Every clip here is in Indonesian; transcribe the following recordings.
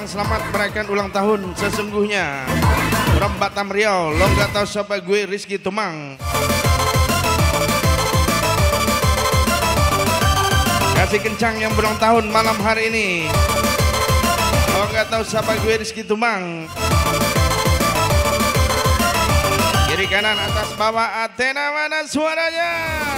selamat merayakan ulang tahun sesungguhnya from Batam Riau. Lo nggak tahu siapa gue, Rizky Tumang. Kasih kencang yang berulang tahun malam hari ini. Lo nggak tahu siapa gue, Rizky Tumang. Kiri kanan atas bawah Athena, mana suaranya?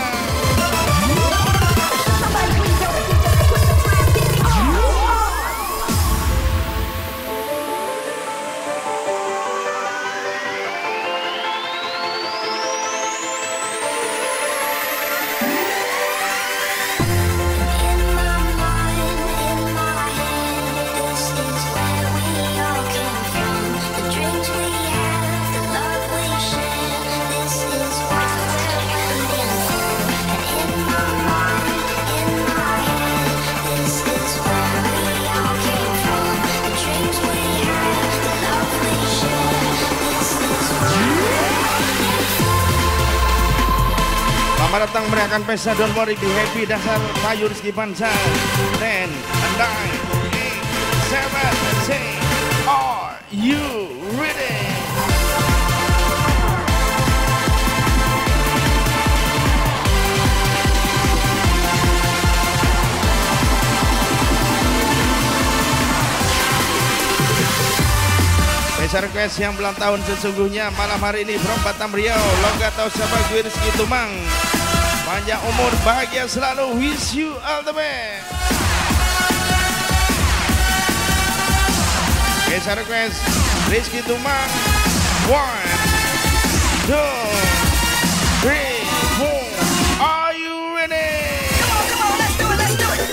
Selamat datang merayakan pesta Don't Worry Be Happy dasar Bayu Rizky Panca. 10, 9, 8, 7, 6. Are you ready? Pesta request yang ulang tahun sesungguhnya malam hari ini from Batam Riau. Lo gak tahu siapa gue, Rizky Tumang. Panjang umur, bahagia selalu, wish you all the best. Pesta request Rizky Tumang. 1, 2, 3, 4. Are you ready? Come on, let's do it, let's do it.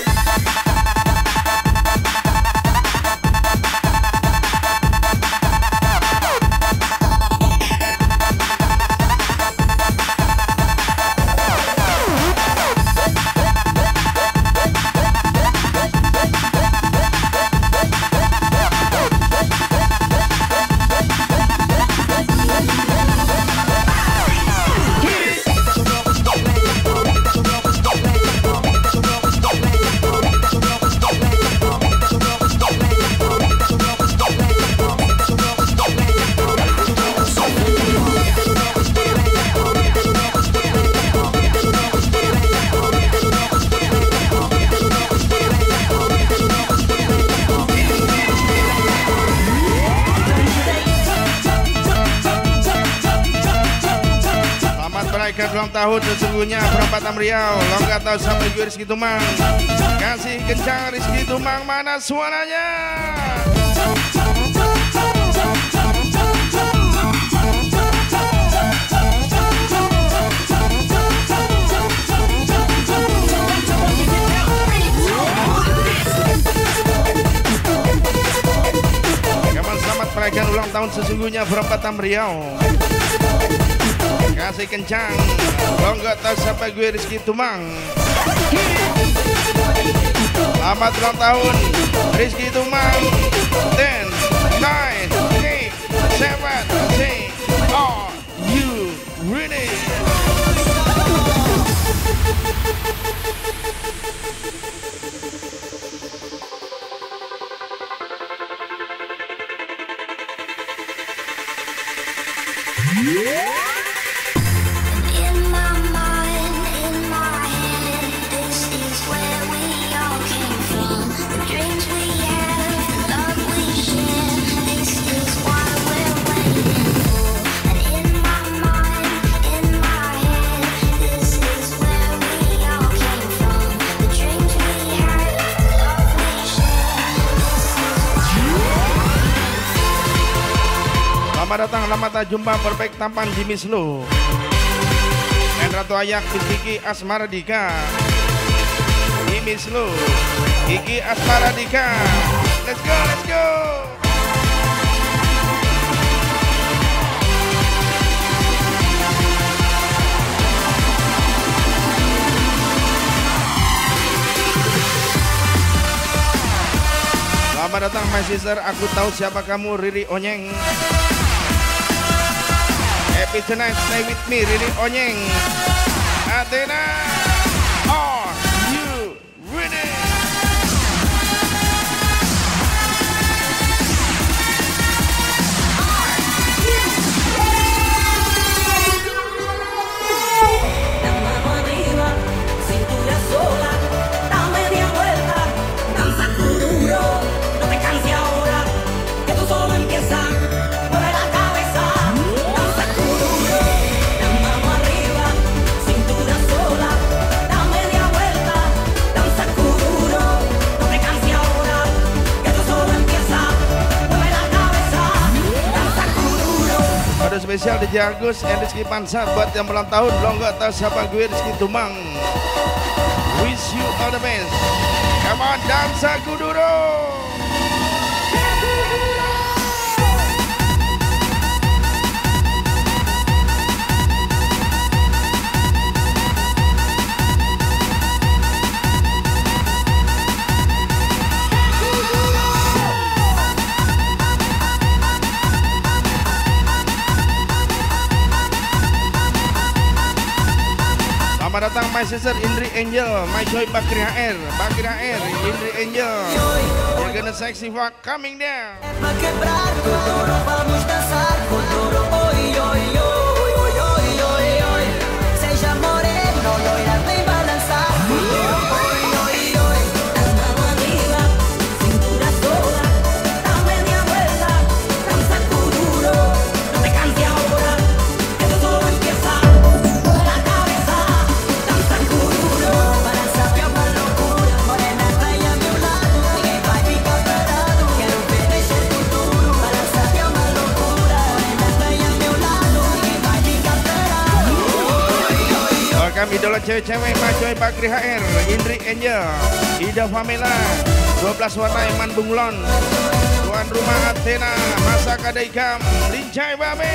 Ulang tahun sesungguhnya from Batam Riau. Lo nggak tahu sampai gue, Rizky Tumang. Kasih kencang Rizky Tumang, mana suaranya? Kawan selamat merayakan ulang tahun sesungguhnya from Batam Riau. Kasih kencang, lo nggak tahu siapa gue, Rizky Tumang. Selamat ulang tahun Rizky Tumang. 10, 9, 8, 7, 6. Are you ready? Selamat datang, selamat jumpa perfect tampan Jimmy Slow dan Ratu Ayak Kiki Asmara Dika. Jimmy Slow, Kiki Asmara Dika. Let's go, let's go. Selamat datang my sister, aku tahu siapa kamu, Riri Onyeng. Happy tonight, stay with me, Riri Onyeng. Athena, are you ready? spesial di Jagus and Rizky Pansar buat yang ulang tahun. Belum gak tahu siapa gue, Rizky Tumang. Wish you all the best. Come on, dansa kuduro. Selamat datang my sister Indri Angel, my joy Bakri HR, Indri Angel. You're gonna sexy fuck coming down. Seja moreno, loira vem balançar. Cintura sola, dame media vuelta, danza kuduro, no te canses ahora, que esto solo empieza. La cabeza, danza kuduro, balanza piama locura, morena está ahí a mi lado, ninguém vai ficar parado, quero ver esse futuro, balanza piama locura, morena está ahí a mi lado, ninguém vai ficar parado. Welcome idola cewek-cewek my joy Bakri HR, Indri Angel, Ida Famela, 12 warna Iman Bunglon, tuan rumah Athena, Masa Kadaikam, Lincai Babe.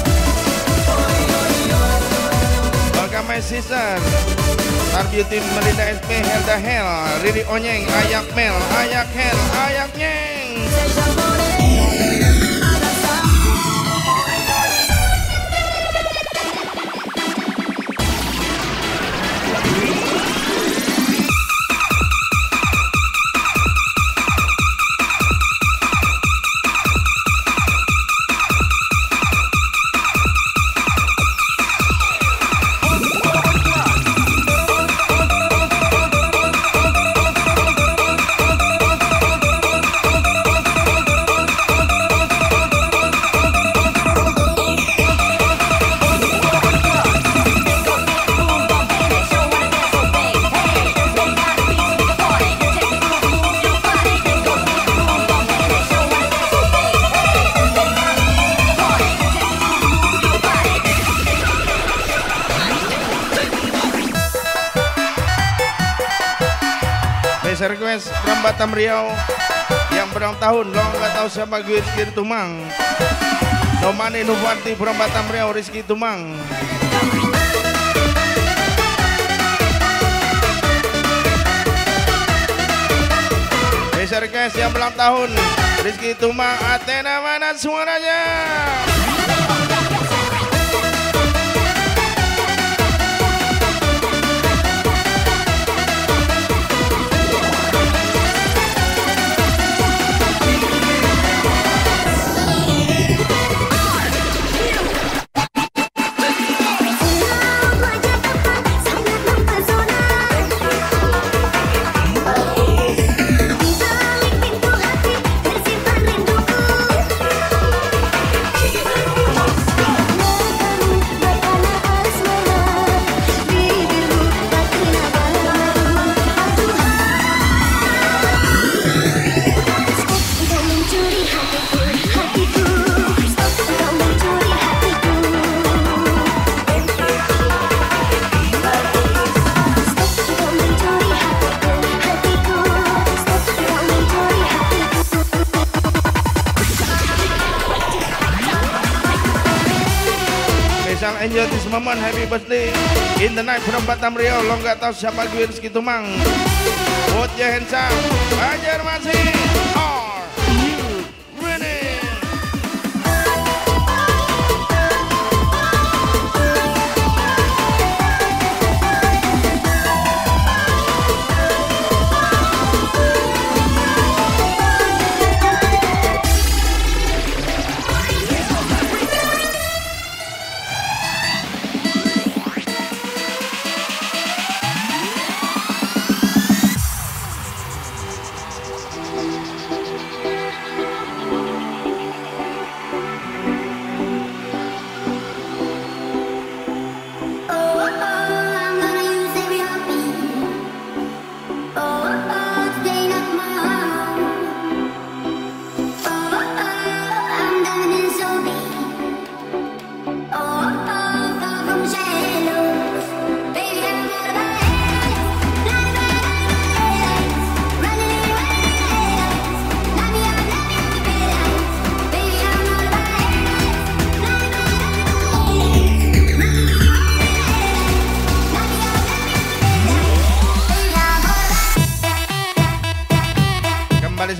Welcome my sister Star Beauty Melinda SP, Helda Hel, Riri Onyeng, Ayak Mel, Ayak Hel, Ayak Nyeng. Seja moreno, balança. Special request from Batam Riau yang berulang tahun. Lo nggak tahu siapa gue, Rizky Tumang. Nomane Nufanti from Batam Riau, Rizky Tumang. Special request yang berulang tahun, Rizky Tumang. Athena mana suaranya? Enjoy this moment, happy birthday in the night from Batam Riau. Lo nggak tahu siapa gue, Rizky Tumang. Put your hands up, Banjarmasin. Are you ready?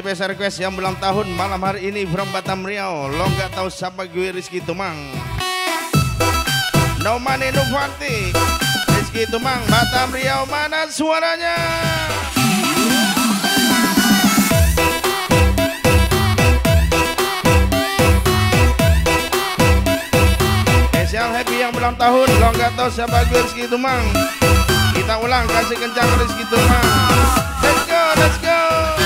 special request yang ulang tahun malam hari ini from Batam Riau. Lo nggak tahu siapa gue, Rizky Tumang. No money no party. Rizky Tumang, Batam Riau, mana suaranya? Special happy yang ulang tahun. Lo nggak tahu siapa gue, Rizky Tumang. Kita ulang, kasih kencang Rizky Tumang. Let's go, let's go.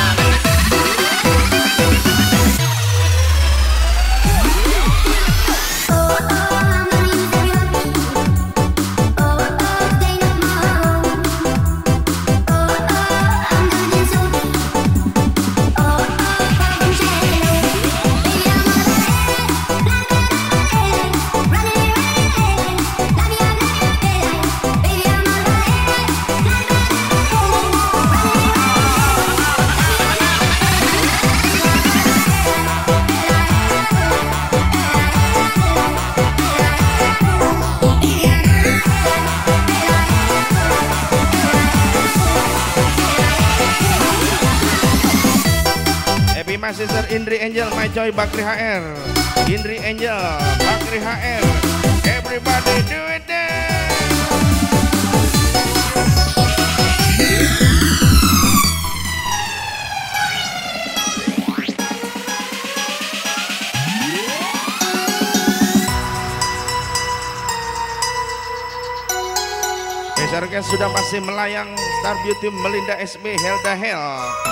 My sister Indri Angel, my joy Bakri HR. Indri Angel, Bakri HR. Everybody do it dance. Besarnya sudah masih melayang. Star Beauty Melinda SB Helda Hell.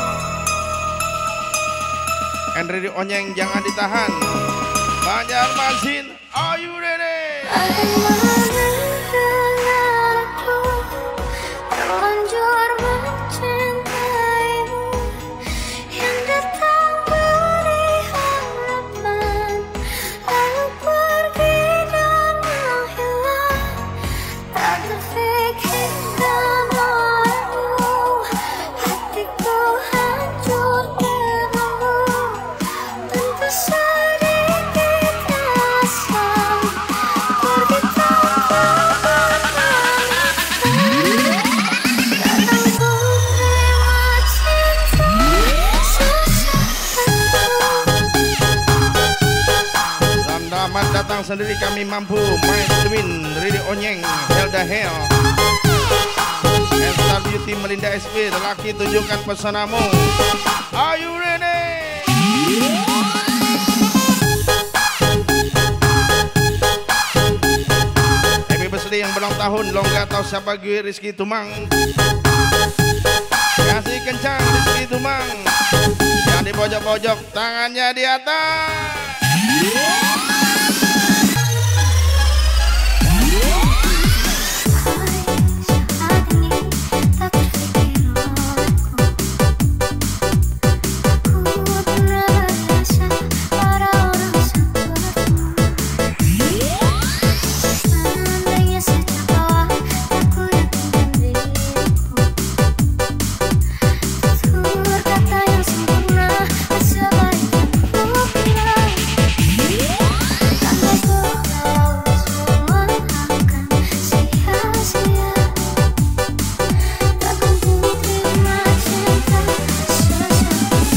Henry Onyeng jangan ditahan. Banjarmasin, are you ready? Terlanjur mencintaimu yang datang beri harapan, lalu pergi dan menghilang. Tak terfikirkan olehmu, hatiku hancur denganmu. Tanpa sedikit rasa pergi tanpa pamit. Datang ku terima cinta Selamat datang sendiri kami mampu. My Twin, Riri Onyeng, Helda Hell. Star Beauty Melinda SB, lelaki tunjukkan pesonamu. Are you ready? Happy birthday yang berulang tahun. Lo nggak tahu siapa gue, Rizky Tumang. Kasih kencang Rizky Tumang. Yang di pojok-pojok, tangannya di atas. saat ini tak terfikir olehku. Aku pernah berasa pada orang sepertimu. Seandainya sejak awal aku yakinkan diriku, tutur kata yang sempurna tak sebaik yang kukira. Tandaiku kalau semua akan sia-sia. Takkan ku terima cinta seseorang.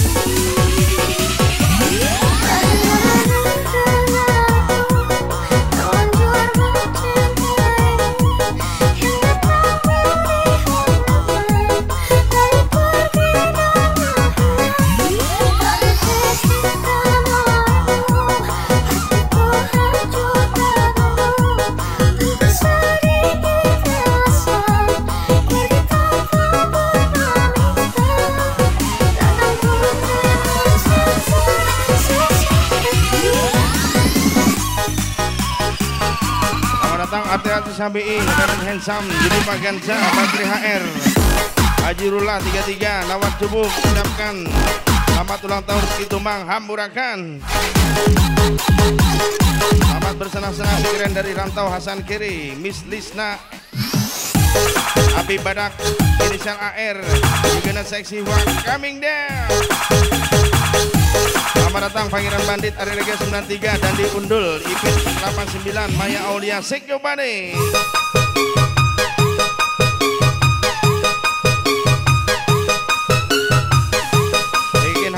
Terlanjur mencintaimu yang datang beri harapan, lalu pergi dan menghilang. Tak terfikirkan olehmu, hatiku hancur denganmu. Tanpa sedikit rasa pergi tanpa pamit. Takkan ku terima cinta Selamat datang artis HBI, Karen Handsome, Jadi Pak Gansa, Bakri HR, Haji Rula 33, Nawat Cubuk, ucapkan selamat ulang tahun Rizky Tumang, hampurakan. Selamat bersenang-senang keren dari rantau Hasan Kiri, Miss Lisna, Abi Badak, inisial AR, Guna Seksi Wak, coming down. Selamat datang Pangeran Bandit, Ari Rega 93, Dandi Undul, Ipit 89, Maya Aulia, shake your body.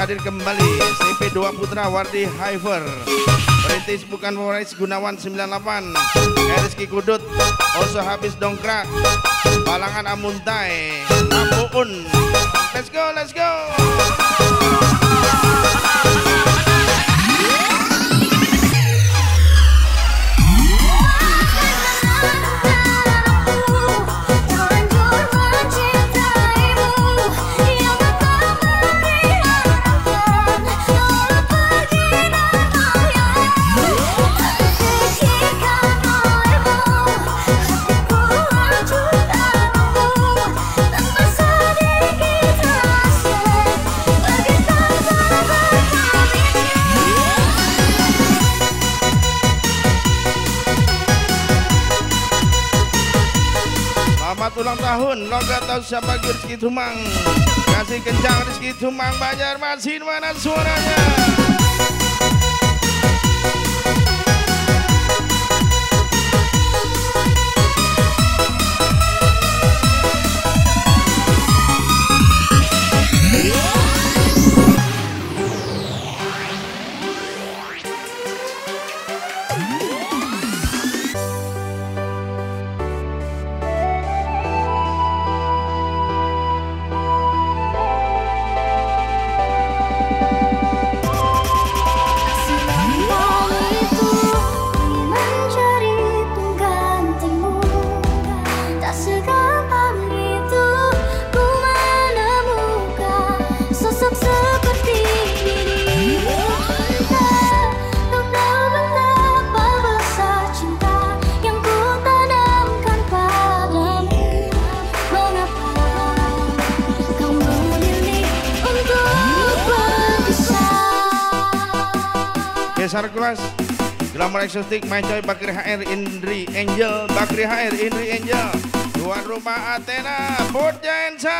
hadir kembali. CP2 Putra Wardi Hyper. Perintis bukan Waris Gunawan 98. Rizky Kudut. Oso habis dongkrak. Balangan Amuntai. Amuun. Let's go, let's go. Ulang tahun, lo gak tahu siapa Rizky Tumang. Kasih kencang Rizky Tumang, Banjarmasin mana suaranya? Sarkulas, Glamour Exotic, My Joy, Bakri HR, Indri Angel, Bakri HR, Indri Angel, tuan rumah Athena, Put Jensa.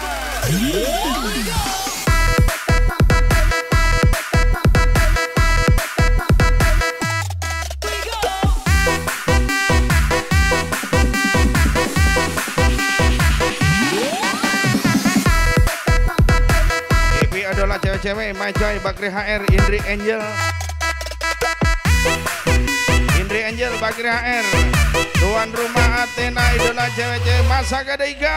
Ibi adalah cewek-cewek, My Joy, Bakri HR, Indri Angel. Angel Bakri HR, tuan rumah Athena, idola cewek-cewek masa Gadaiga.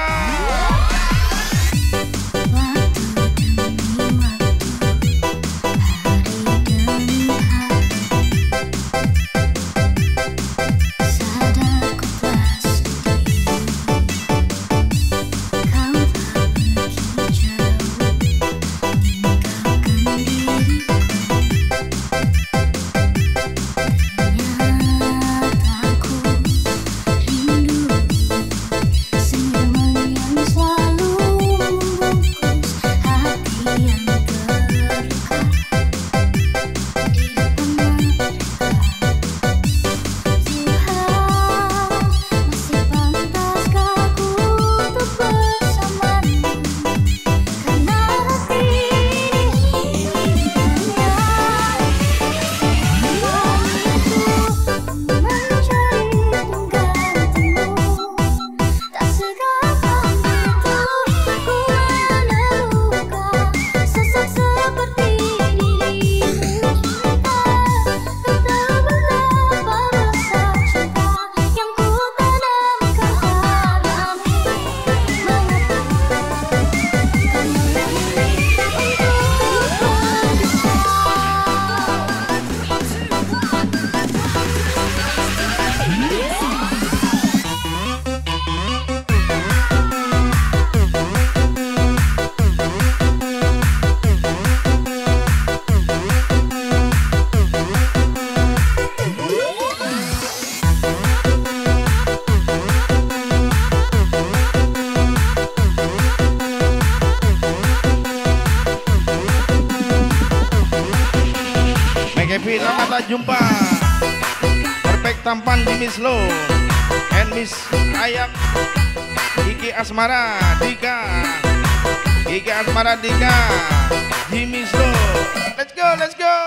Jumpa perfect tampan di Miss Lo and Miss Ayak Iki Asmara Dika di Miss Lo. Let's go.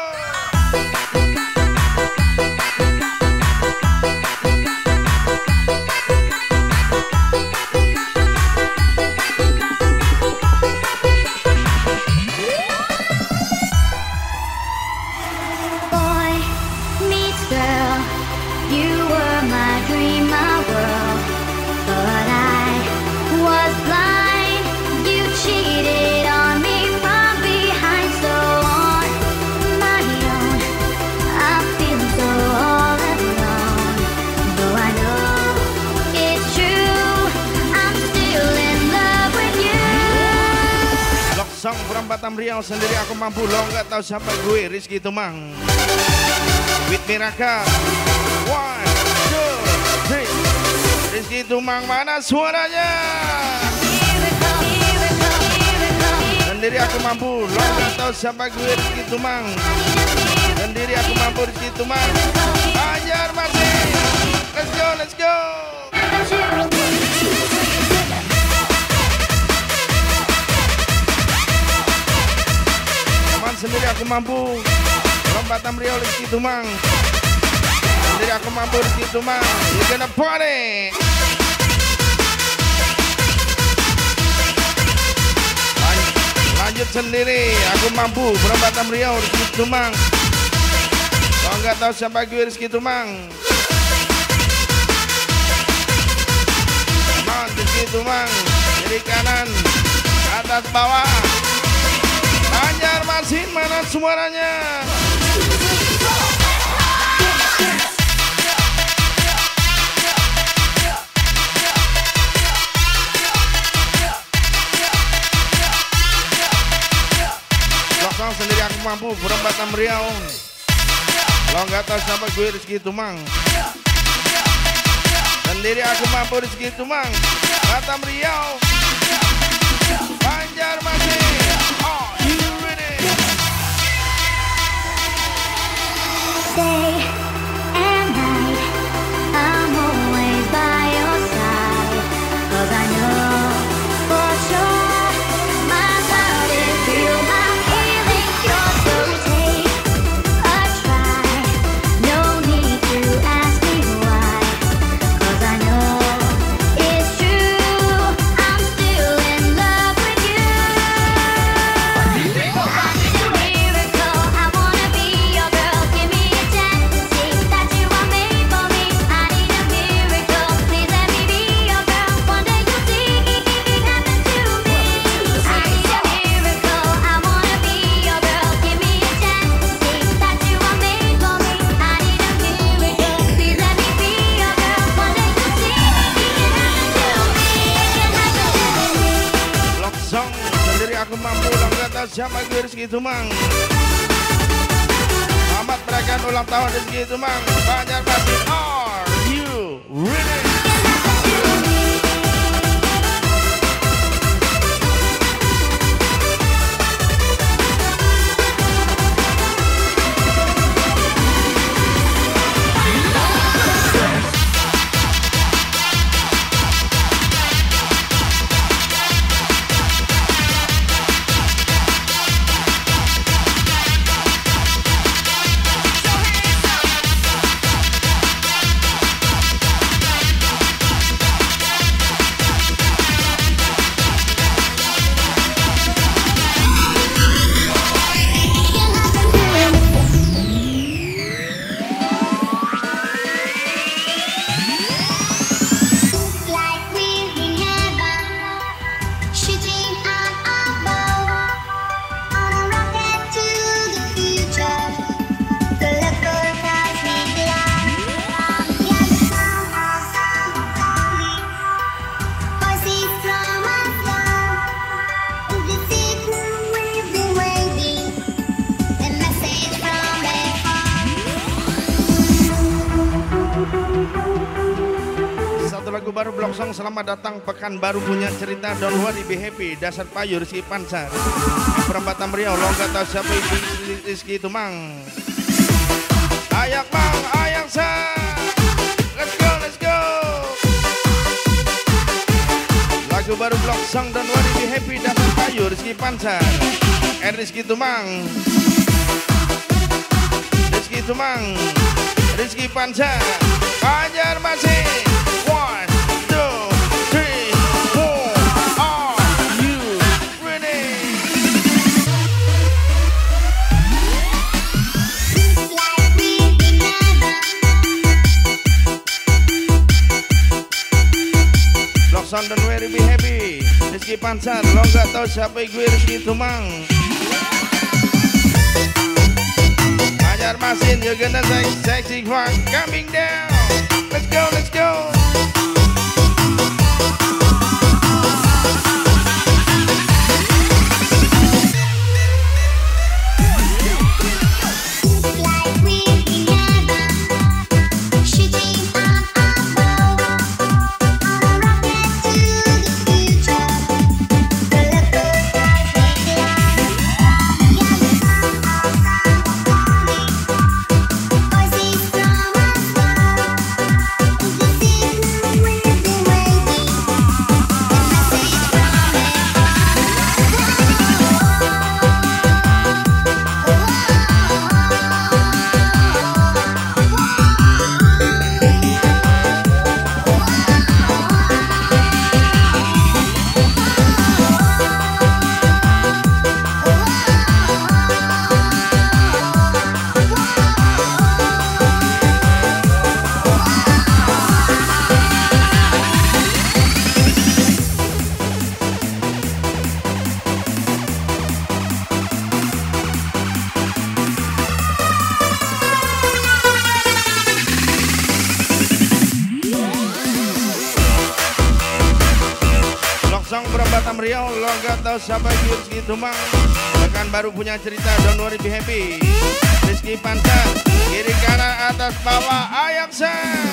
Riau sendiri aku mampu, lo nggak tahu siapa gue, Rizky Tumang. With Miraka, 1, 2, 3. Rizky Tumang mana suaranya? Sendiri aku mampu, lo nggak tahu siapa gue, Rizky Tumang. Sendiri aku mampu, Rizky Tumang. Ajar masih, let's go, let's go. Teman sendiri aku mampu, Batam Riau Rizky Tumang. Sendiri aku mampu, Rizky Tumang. You gonna party. Lanjut sendiri, aku mampu, Batam Riau Rizky Tumang. Kalau nggak tahu siapa gue, Rizky Tumang. Teman Rizky Tumang, kiri kanan, atas bawah. Banjarmasin mana suaranya? Loksong sendiri aku mampu, Batam Riau. Lo nggak tahu siapa gue, Rizky Tumang. Sendiri aku mampu, Rizky Tumang. Batam Riau, Banjarmasin. Are you ready? Day and night, I'm always by your side. 'Cause I know for sure my heart is real, my feelings pure. So take a try, no need to ask me why. 'Cause I know it's true, I'm still in love with you. I need a miracle, I wanna be your girl. Give me a chance to see that you are made for me. I need a miracle, please let me be your girl. One day you'll see it happen to me. I need a miracle, I wanna be your girl. Give me a chance to see that you are made for me. I need a miracle, please let me be your girl. One day you'll see it happen to me. It can happen to me. Loksong sendiri aku mampu, lo nggak tahu siapa gue, Rizky Tumang. Selamat merayakan ulang tahun Rizky Tumang. Banjarmasin, are you ready? Like we're in heaven, shooting out our bow on a rocket to the future. Colorful cosmic light, hear the sound of sound calling, voices from above. The signal we've been waiting, a message from above. Satu lagu baru Bloksong, selamat datang pekan baru punya cerita. Don't worry be happy, dasar payu Rizky Pancar. Batam Riau, lo nggak tahu siapa itu, Rizky Tumang. Ayak bang, ayak sa, let's go, let's go. Lagu baru Bloksong, Don't worry be happy, dasar payu Rizky Pancar. Rizky Tumang, Rizky Tumang, Rizky Pancar. Banjarmasin, 1, 2, 3, 4. Are you ready? Like we're in heaven. Bloksong, Don't worry be happy, Rizky Pancar. Lo nggak tahu siapa gue, Rizky Tumang. Banjarmasin, you're gonna sexy fun coming down. Let's go, let's go. Batam Riau, lo gak tau siapa Rizky Tumang. Rekan baru punya cerita, don't worry be happy. Rizky Pancar, kiri kanan atas bawah ayak sen.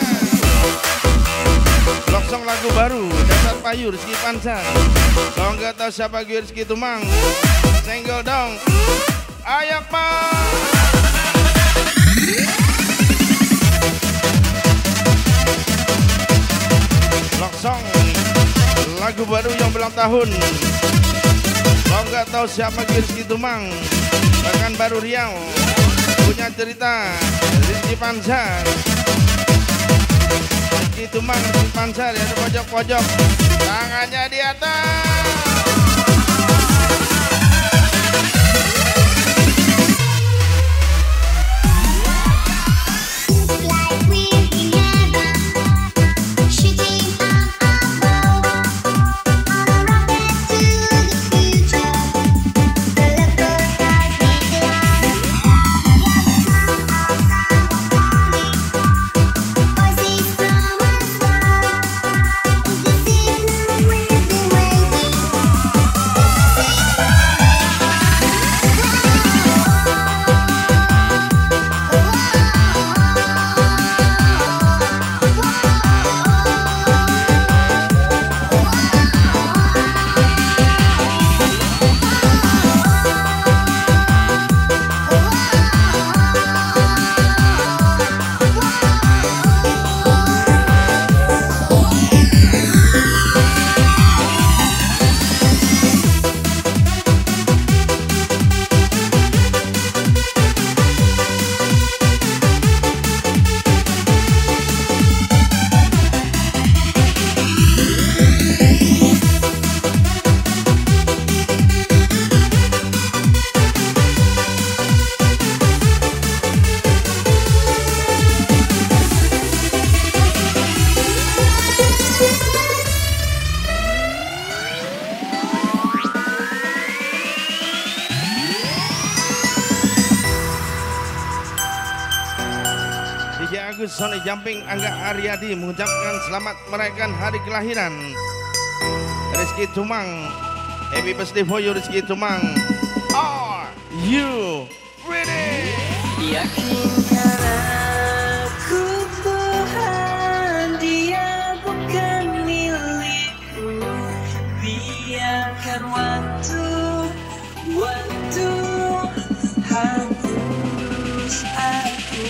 Loksong lagu baru, dasar payu Rizky Pancar. Lo gak tau siapa Rizky Tumang. Senggol dong, ayak pak. Loksong lagu baru yang belang tahun. Lo nggak tahu siapa Rizky Tumang. Bahkan baru Riau punya cerita Rizky Pancar. Rizky Tumang, Rizky Pancar ya, di pojok-pojok, tangannya di atas. Sony Jumping Angga Aryadi mengucapkan selamat merayakan hari kelahiran Rizky Tumang. Happy birthday for you Rizky Tumang. Are you ready? Yakinkan aku Tuhan, dia bukan milikku. Biarkan waktu hapus aku.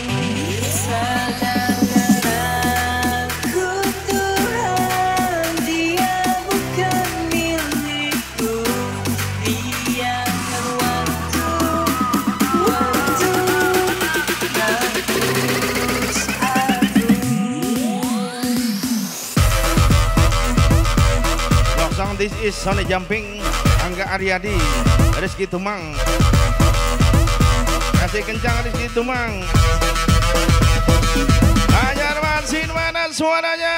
Sadarkan aku Tuhan, dia bukan milikku. Biarkan waktu hapus aku. Love song this is Sony Jumping Angga Aryadi Rizky Tumang. Kasih kencang Rizky Tumang. Banjarmasin mana suaranya?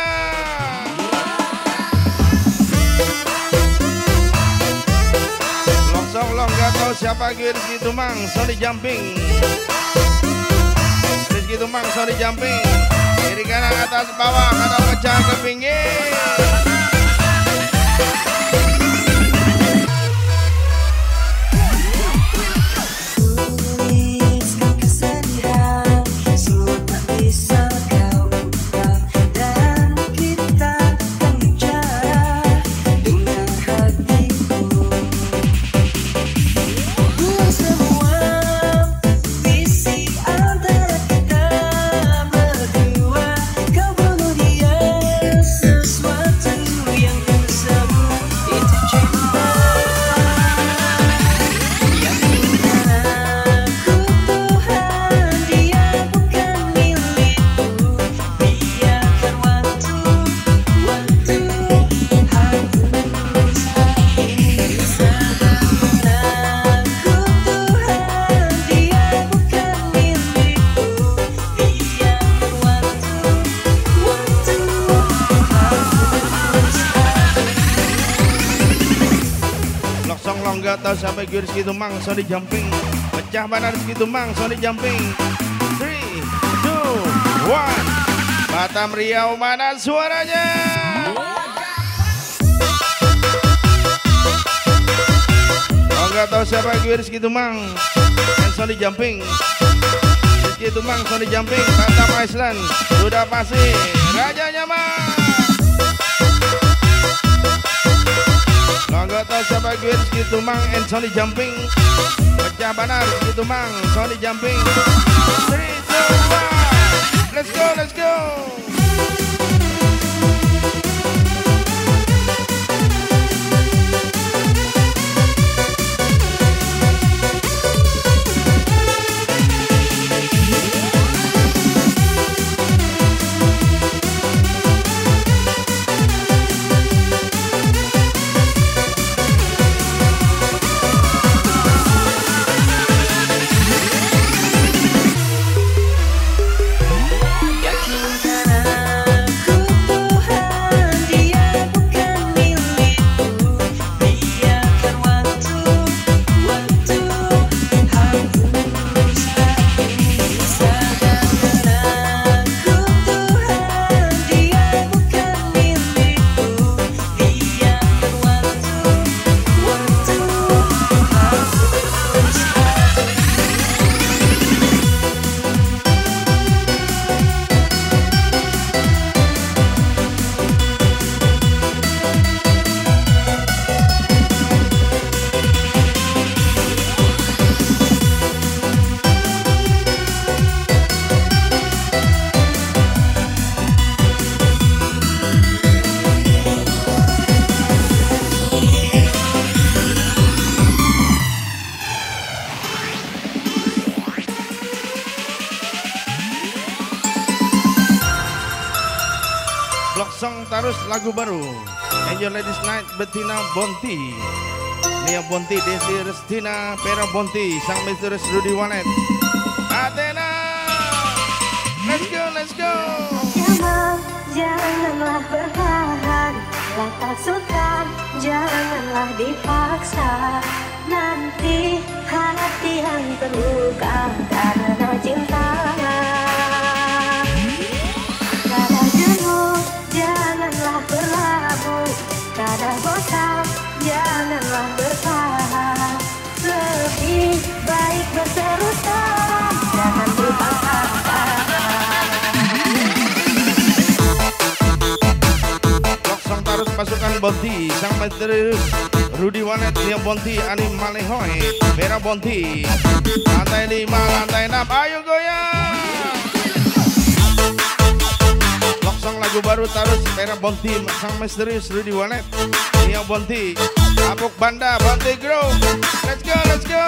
Longsong long gak tahu siapa Rizky Tumang. Sony Jumping. Rizky Tumang Sony Jumping. Kiri kanan atas bawah kada pecah ke pinggir. Gak tahu sampai Rizky Tumang Sony Jumping. Pecah mana Rizky Tumang Sony Jumping. 3, 2, 1. Batam Riau mana suaranya? Nggak tahu siapa gue Rizky Tumang dan Sony Jumping. Rizky Tumang, Sony Jumping, Batam Island. Sudah pasti rajanya mah. Nggak tahu siapa gue Rizky Tumang and Sony Jumping. Pecah banar Rizky Tumang, Sony Jumping. 3, 2, 1. Let's go, let's go. Tarus lagu baru Angel Ladies Night Bettina Bonti, Nia Bonti, Desi Restina, Pera Bonti, sang misterius Rudy Wanet, Athena. Let's go, let's go. Janganlah bertahan, lah tak suka, janganlah dipaksa. Nanti hati yang terluka karena cinta. Kada jenuh, janganlah berlabuh. Kada bosan, janganlah bertahan. Lebih baik berterus terang, jangan dipaksakan. Sang Tarus pasukan Bonti, sang misterius Rudy Wanet, Nia Bonti, Ani Malehoy, Pera Bonti. Lantai 5, lantai 6, ayo goyang. Loksong lagu baru Tarus, Pera Bonti, sang misterius Rudy Wanet, Nia Bonti, Apuk Banda, Bonti Group. Let's go, let's go.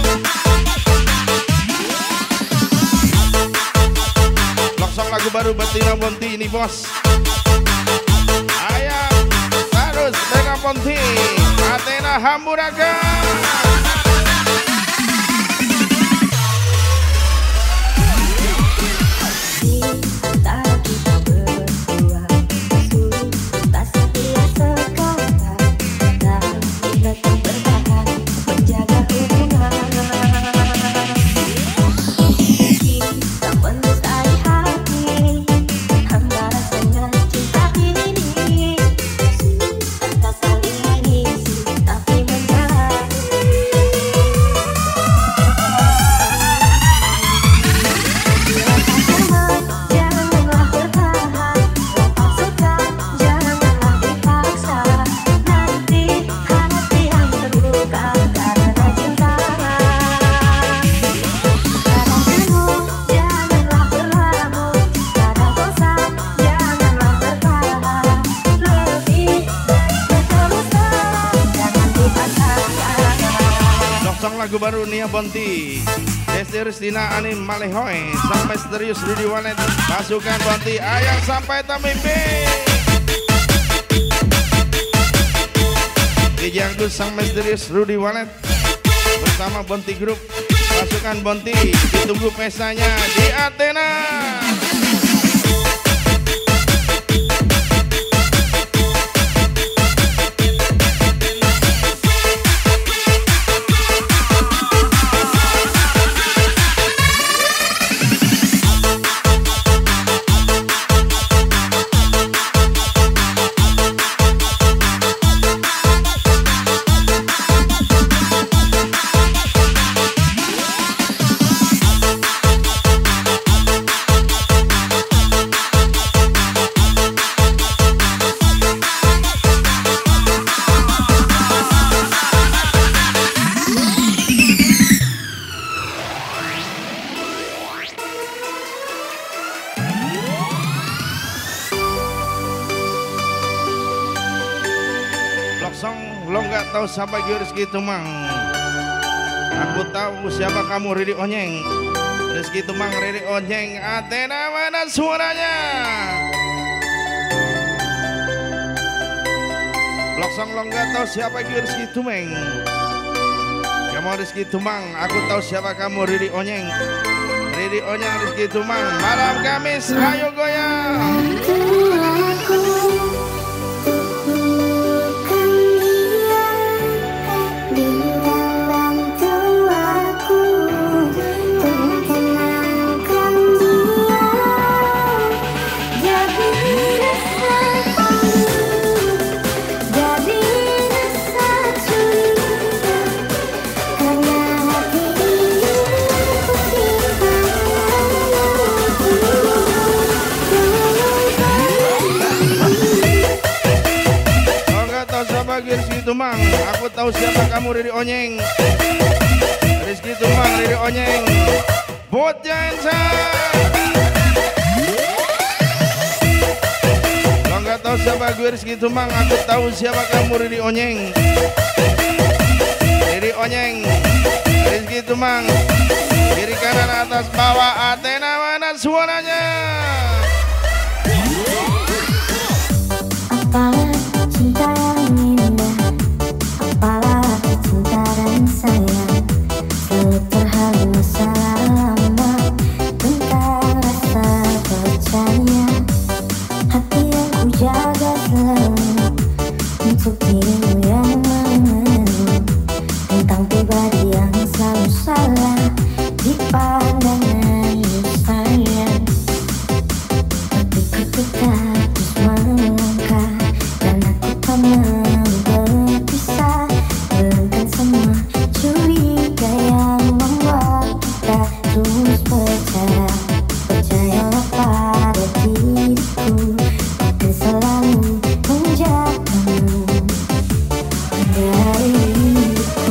Loksong lagu baru Bettina Bonti, ini bos. Ayam Tarus, Pera Bonti, Athena Hamburaga. Lagu baru Nia Bonti, Desi Ristina, Ani Malehoy, sang misterius Rudy Wanet, pasukan Bonti, ayang sampai tamimpi. DJ Agus, sang misterius Rudy Wanet, bersama Bonti Group, pasukan Bonti, ditunggu pestanya di Athena. nggak tahu siapa Rizky Tumang. Aku tahu siapa kamu, Riri Onyeng. Rizky Tumang, Riri Onyeng. Athena mana suaranya? Blok Songlong nggak tahu siapa Rizky Tumeng. Kamu Rizky Tumang, aku tahu siapa kamu, Riri Onyeng. Riri Onyeng, Rizky Tumang. Malam Kamis, ayo goyang. Rizky Tumang, aku tahu siapa kamu, Riri Onyeng. Rizky Tumang, Riri Onyeng. Bot Jansa. Lo nggak tahu siapa gue, Rizky Tumang, aku tahu siapa kamu, Riri Onyeng. Riri Onyeng, Rizky Tumang. Kiri kanan atas bawah, Athena mana suaranya? Apalah cinta yang indah, apalah cinta dan sayang, selalu terhalang masalah lama tentang rasa percaya. Hati yang ku jaga selalu untuk dirimu yang mengeluh tentang pribadi yang selalu salah di pandangan sayang. Tapi ku tetap terus melangkah dan aku tak mau berpisah. Hilangkan semua curiga yang membuat kita terus percaya. Percayalah pada diriku, akan selalu menjagamu dari hidupku.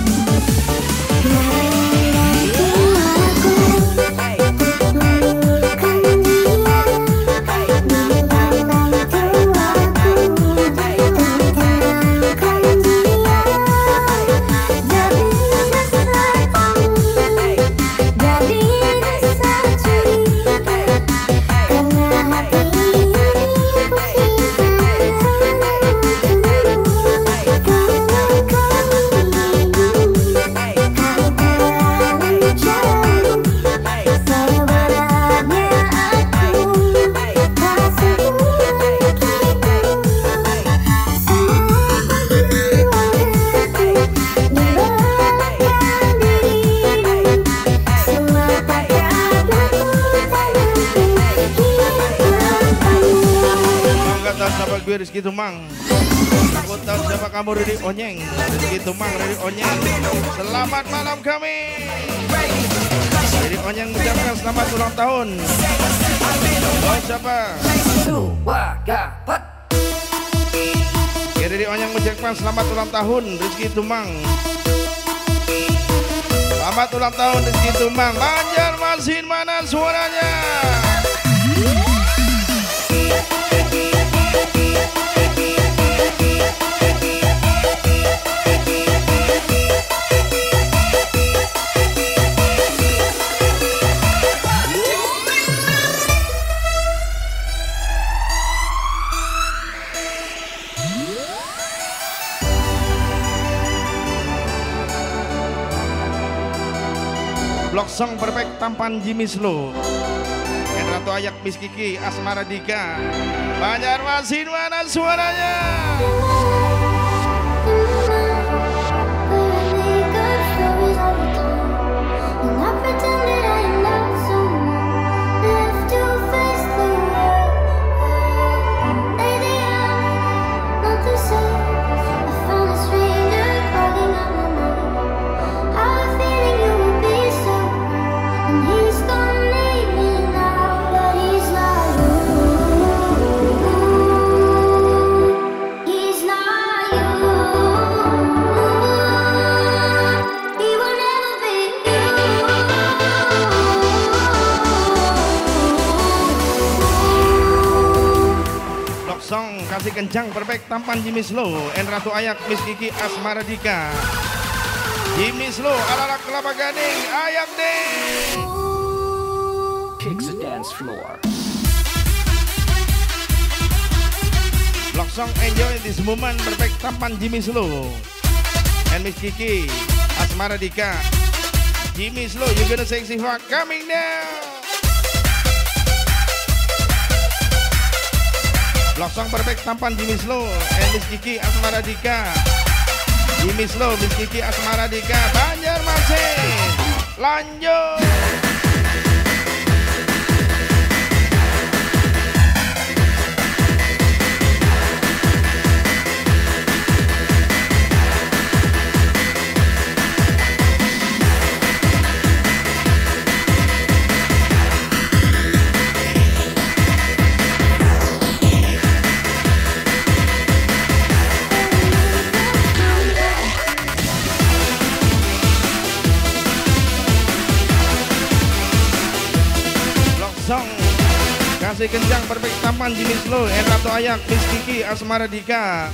Gue Rizky Tumang, aku tahu siapa kamu, Riri Onyeng. Rizky Tumang, Riri Onyeng. Selamat malam kami. Riri Onyeng mengucapkan selamat ulang tahun. Oh siapa? Riri Onyeng mengucapkan selamat ulang tahun, Rizky Tumang. Selamat ulang tahun Rizky Tumang. Banjarmasin mana suaranya? Blok Song Perfect Tampan Jimmy Slow, Ratu Ayak Miss Kiki Asmara Dika. Banjarmasin mana suaranya? He's not Kasih kencang perfect tampan Jimmy Slow, En Ratu Ayak, Miss Kiki Asmara Dika. Jimmy Slow, ala-ala Kelapa Gading, Ayak deh. Kicks the dance floor. Block song enjoy this moment perfect tampan Jimmy Slow and Miss Kiki Asmara Dika. Jimmy Slow, you gonna sexy fuck coming now. Block song perfect tampan Jimmy Slow and Miss Kiki Asmara Dika. Jimmy Slow, Miss Kiki Asmara Dika, Banjarmasin. Lanjut. Kasih kencang perfect tampan Jimmy Slow, En Ratu Ayak, Miss Kiki Asmara Dika.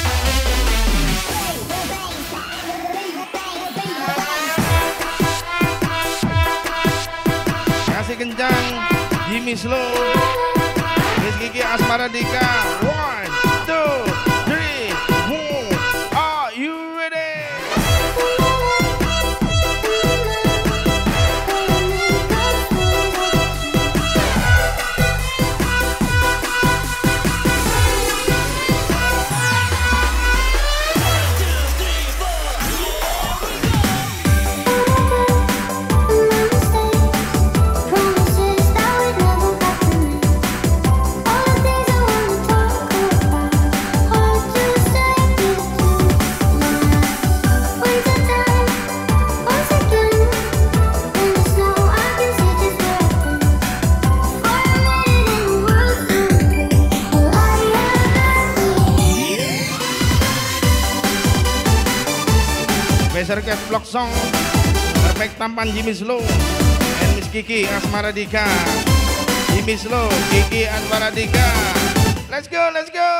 Kasih kencang Jimmy Slow, Miss Kiki Asmara Dika. 1, 2, 3, 4. Are you ready? Request block song perfect tampan Jimmy Slow and Miss Kiki Asmara Dika. Jimmy Slow, Kiki Asmara Dika. Let's go, let's go.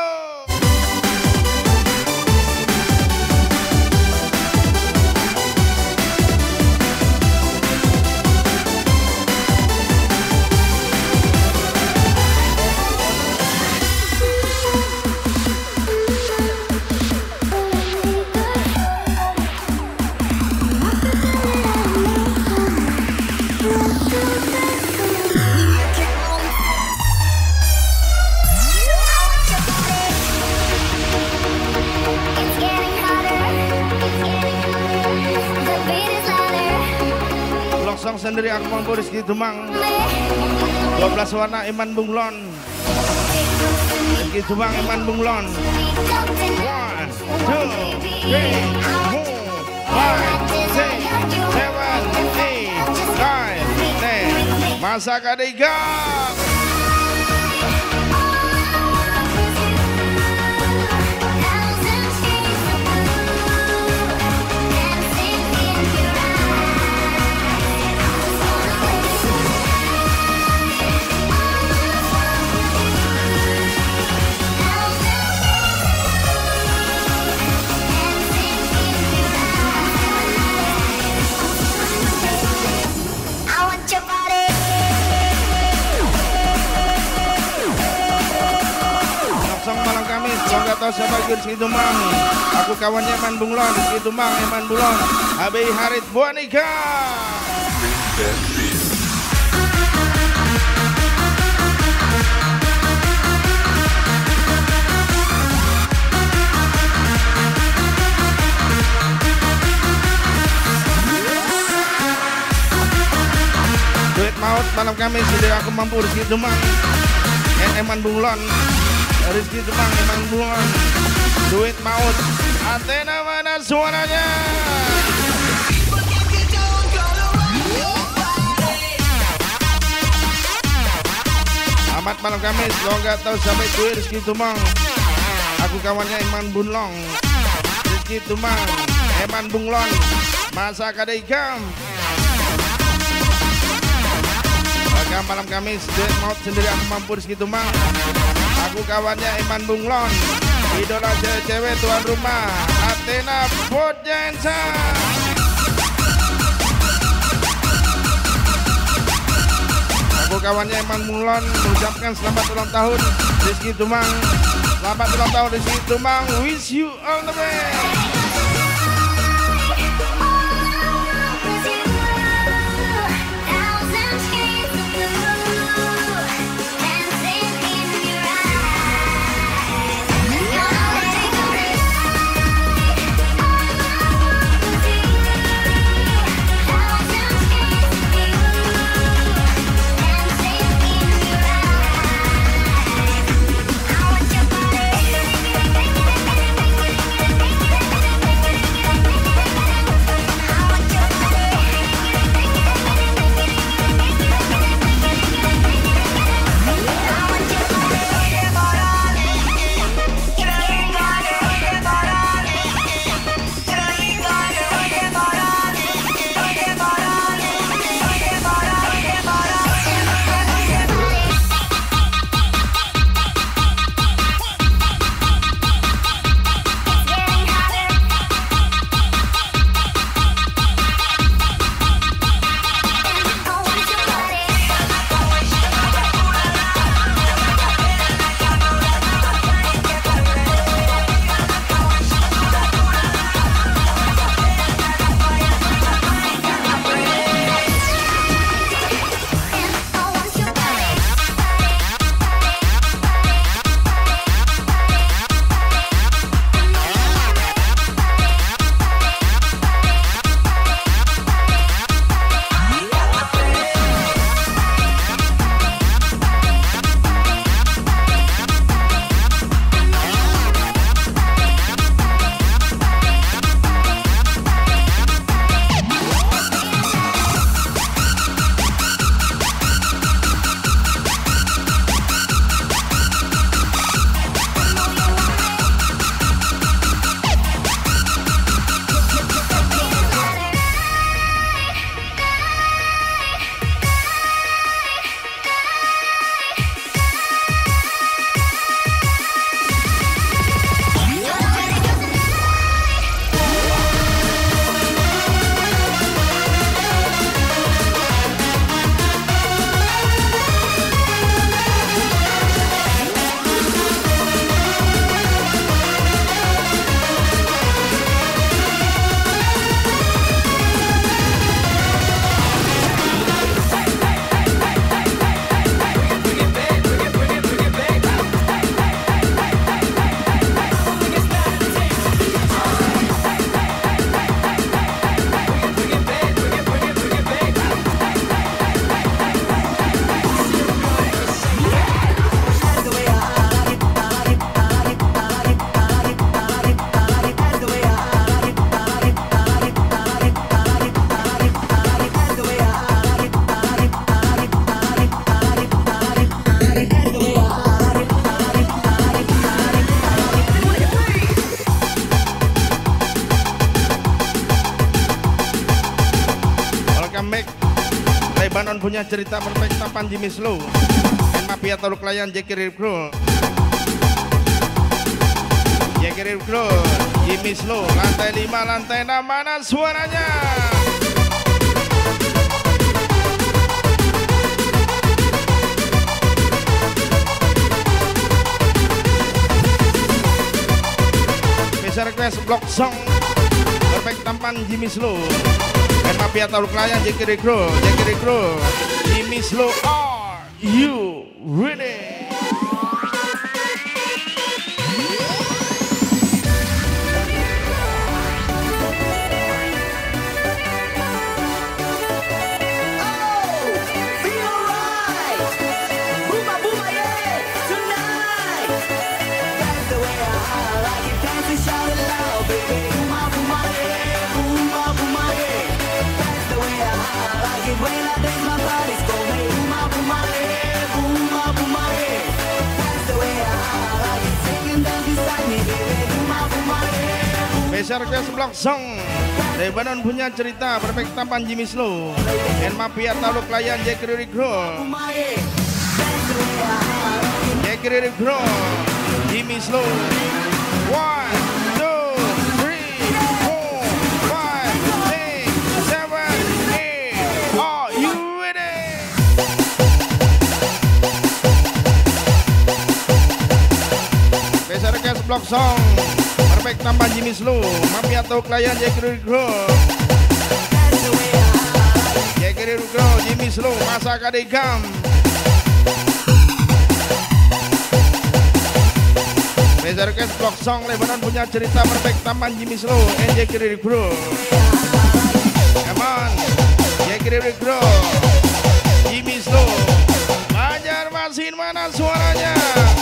Song sendiri aku mampu Rizky Dumang 12 warna Iman Bunglon. Rizky Dumang Iman Bunglon. 1, 2, 3, 4, 5, 6, 7, 8, 9, 10. Masa Kadega. Malam Kamis, lo gak tau siapa Rizky Dumang. Aku kawannya Eman Bunglon, Rizky Dumang, Eman Bunglon, Abi Harit Buanika. Duit maut malam Kamis, jadi aku mampu Rizky Dumang, Eman Bunglon. Rizky Dumang Eman Bunglon. Duit maut. Antena mana suaranya? Amat malam Kamis, lo gak tahu sampai duit Rizky Dumang. Aku kawannya Eman Bunglon. Rizky Dumang Eman Bunglon. Masa Kadegam. Malam Kamis, duit maut sendiri aku mampu Rizky Dumang. Aku kawannya Iman Bunglon, idola cewek-cewek tuan rumah Athena Bojansa. Aku kawannya Iman Bunglon mengucapkan selamat ulang tahun Rizky Tumang. Selamat ulang tahun Rizky Tumang. Wish you all the best. Lebanon punya cerita perfect tampan Jimmy Slow dan Mafia Taluk Layan Jackie Ripkrul. Jackie Ripkrul, Jimmy Slow, lantai 5, lantai 6, mana suaranya? Special request block song perfect tampan Jimmy Slow dan Mafia Taluk Layan Jackie Ripkrul, Jimmy Slow. Are you ready? Special request block song Lebanon punya cerita perfect tampan Jimmy Slow dan Mafia Taluk Layan Jackie Ripkrul. Jackie it ready, grow. Jimmy Slow. 1, 2, 3, 4, 5, 6, 7, 8. Are you ready? Special request block song. Perfect tambah Jimmy Slow. Mami atau klien Jackie Grow. Jackie Grow, Jimmy Slow, masa kadegam. Special request block song Lebanon punya cerita perfect taman Jimmy Slow and Jackie Grow. Come on, Jackie Grow, Jimmy Slow. Banjarmasin mana suaranya?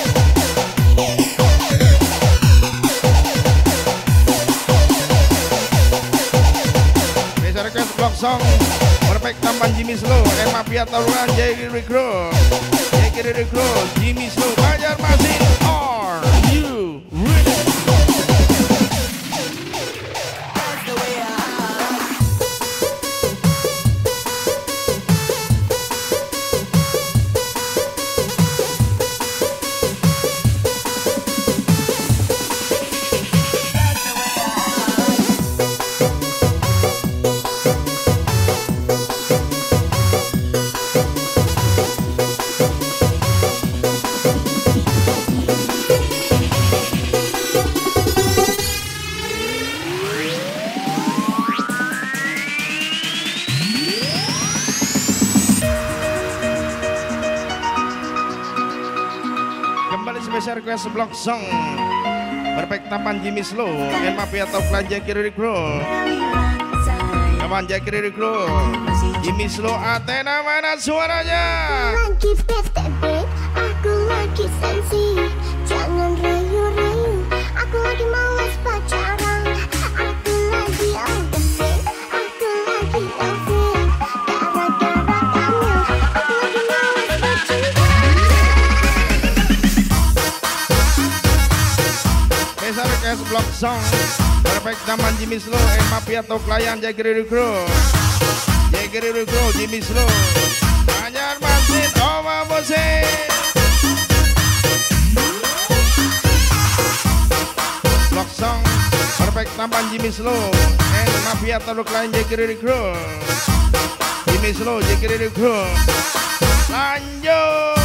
Special request block song perfect taman Jimmy Slow and Mafia Taruhan Jackie Grow. Jackie Grow, Jimmy Slow, Banjarmasin. Are you ready? Special request block song perfect taman Jimmy Slow and Mafia Top Clan Jackie Grow. Taman Jackie Grow, Jimmy Slow, Athena mana suaranya? Lagi PTB, aku lagi sensi. Jangan rayu-rayu, aku lagi malas pacaran. Aku lagi overthink, aku lagi ilfil. Gara-gara kamu, aku lagi malas bercinta. Special request block song perfect taman Jimmy Slow and Mafia Top Clan Jackie Grow. Jackie Grow, Jimmy Slow, Banjarmasin, Oma Bose. Block song perfect taman Jimmy Slow and Mafia Top Clan Jackie Grow. Jimmy Slow, Jackie Grow. Lanjut.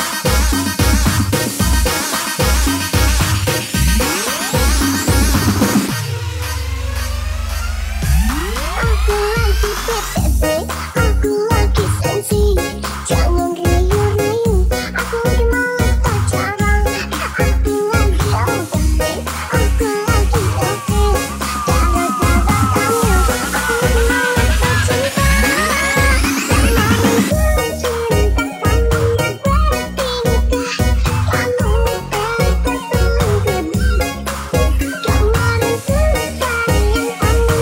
Aku lagi PTB, aku lagi sensi. Jangan rayu-rayu, aku lagi malas pacaran. Aku lagi overthink, aku lagi ilfil. Gara-gara kamu, aku lagi malas bercinta. Semakin ku cinta, kamu yang berpindah. Kamu berketelungkup. Kemarin ku sayang, kamu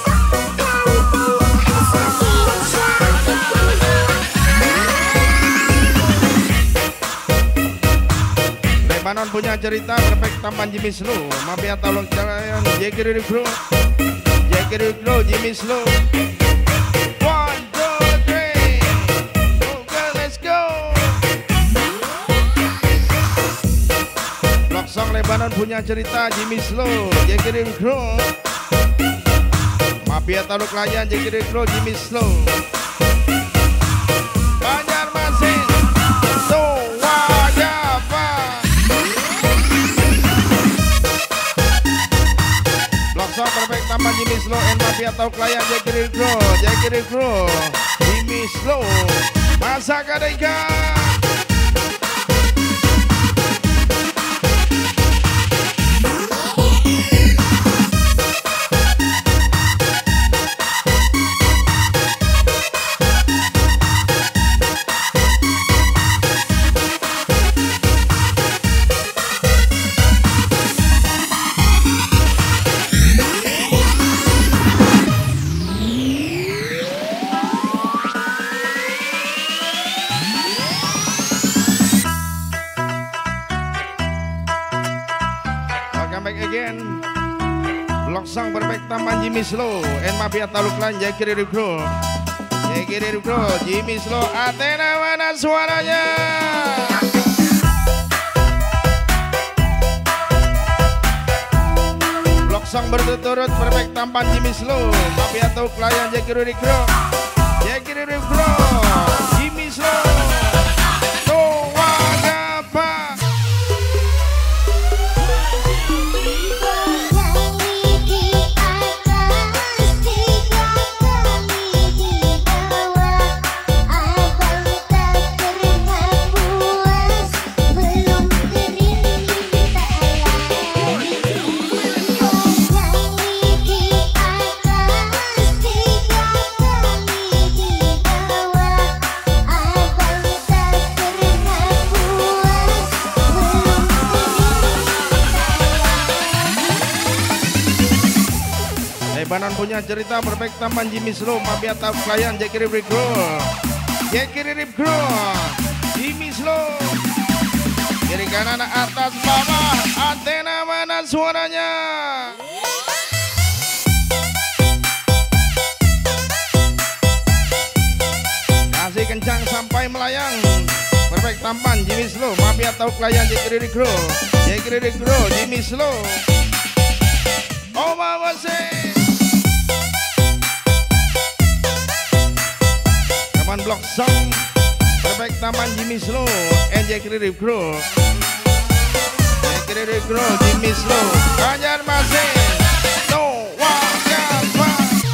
Lebanon punya cerita perfect taman Jimmy Slow, Mafia Tolong Jalan Jackie Grow. Jackie Grow, Jimmy Slow. 1, 2, 3. Okay, let's go. Block song Lebanon punya cerita Jimmy Slow, Jackie Grow. Mafia Taluk Layan Jackie Grow, Jimmy Slow. Banjarmasin, Sowajaba. Block song perfect taman Jimmy Slow and Mafia Taluk Layan Jackie Grow. Jackie Grow, Jimmy Slow. Masa Kadeka. Back again. Block song perfect taman Jimmy Slow and Mafia Taluk Lan Jackie Grow. Jackie Grow, Jimmy Slow, Athena mana suaranya? Song berturut-turut perfect tampan Jimmy Slow. Mafia tahu klien Jackie Rudy Crow. Jackie Rudy Crow. Jimmy Slow. Wagapa. Lebanon punya cerita perfect tampan Jimmy Slow. Mafia tahu klien Jackie Rip Crow. Jackie Rip Crow. Jimmy Slow. Kiri kanan atas bawah. Antena mana suaranya? Kasih kencang sampai melayang. Perfect tampan Jimmy Slow. Mafia tahu klien Jackie Rip Crow. Jackie Rip Crow. Jimmy Slow. Oh mama say. Blok Song perfect taman Jimmy Slow and Jackie Rip Crow. Jackie Rip Crow, Jimmy Slow. Banjar Masin. No Wagapa.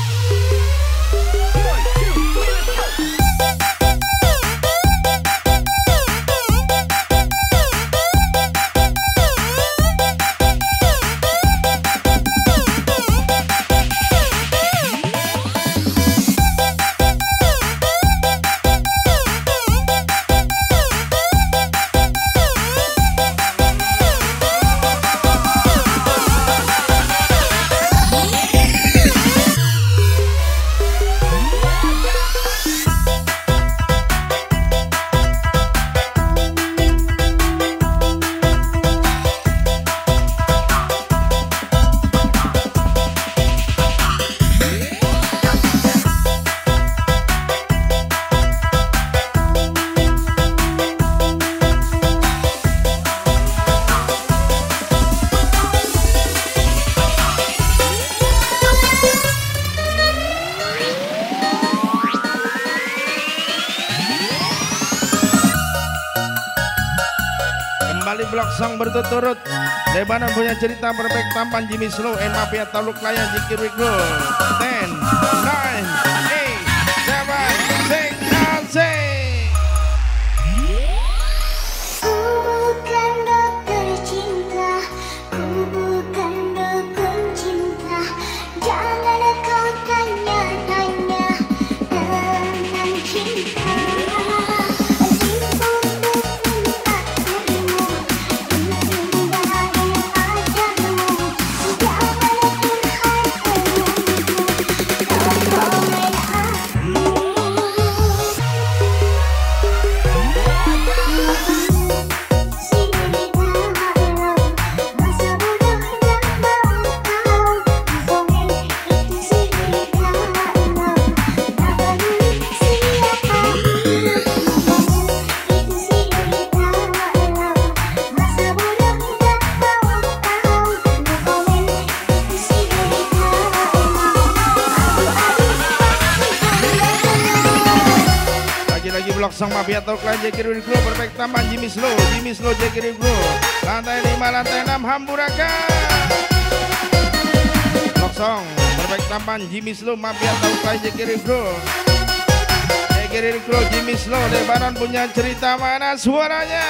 Blok Song berturut-turut. Lebanon punya cerita perfect tampan Jimmy Slow and Mafia tahu klien Jackie Rip Crow. 10, 9, 8, 7, 6, 6. Blok Song Mafia tahu klien Jackie Rip Crow perfect tampan Jimmy Slow. Jimmy Slow Jackie Rip Crow. Lantai 5, lantai 6 Hamburakan. Blok Song perfect tampan Jimmy Slow. Mafia tahu klien Jackie Rip Crow. Jackie Rip Crow Jimmy Slow. Lebanon punya cerita mana suaranya?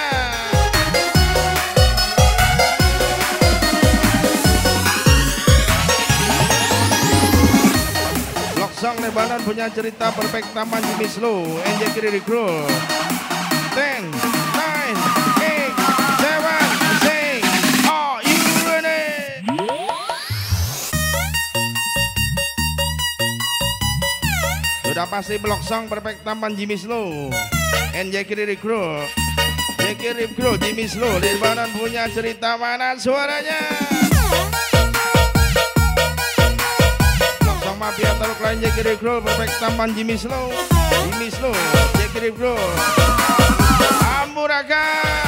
Song Lebanon punya cerita perfect taman Jimmy Slow and Jackie Rip Crow. 10, 9, 8, 7, 6. Are you ready? Sudah pasti Blok Song perfect taman Jimmy Slow and Jackie Rip Crow. Jackie Rip Crow Jimmy Slow. Lebanon punya cerita mana suaranya? Mafia taruh klien Jackie Rip Crow perfect tampan Jimmy Slow. Jimmy Slow Jackie Rip Crow. Hamburakan. 10, 9, 8, 7, 6, 5, 4, 3, 2, 1.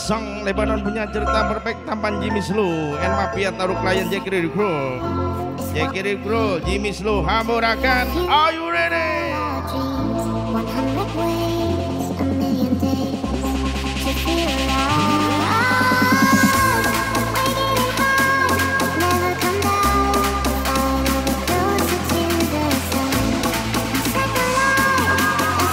Song Lebanon punya cerita perfect tampan Jimmy Slow and Mafia taruh klien Jackie Recruit. Jackie Recruit, Jimmy Slow, Hamurakan. Are you ready? 100 ways, a million days to feel alive. Waiting hard, never come down. Flying ever closer to the sun. Second life,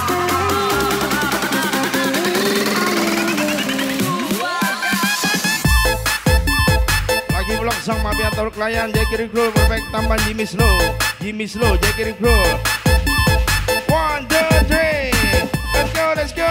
Lagi vlog Song Mafia taruh klien Jackie Recruit perfect tampan Jimmy Slow. Jimmy Slow, Jackie Recruit. 1, 2, 3. Let's go, let's go.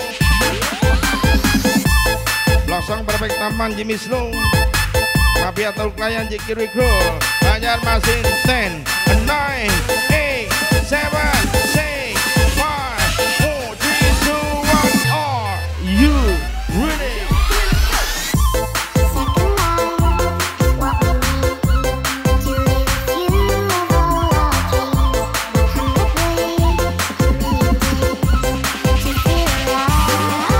Vlog Song perfect tampan Jimmy Slow. Mafia taruh klien Jackie Recruit. Banjarmasin 10, 9, 8, 7, 6, 5, 4, 3, 2, 1. Are you ready? second life, what we need to live you of all our dreams. 100 ways, a million days to feel alive.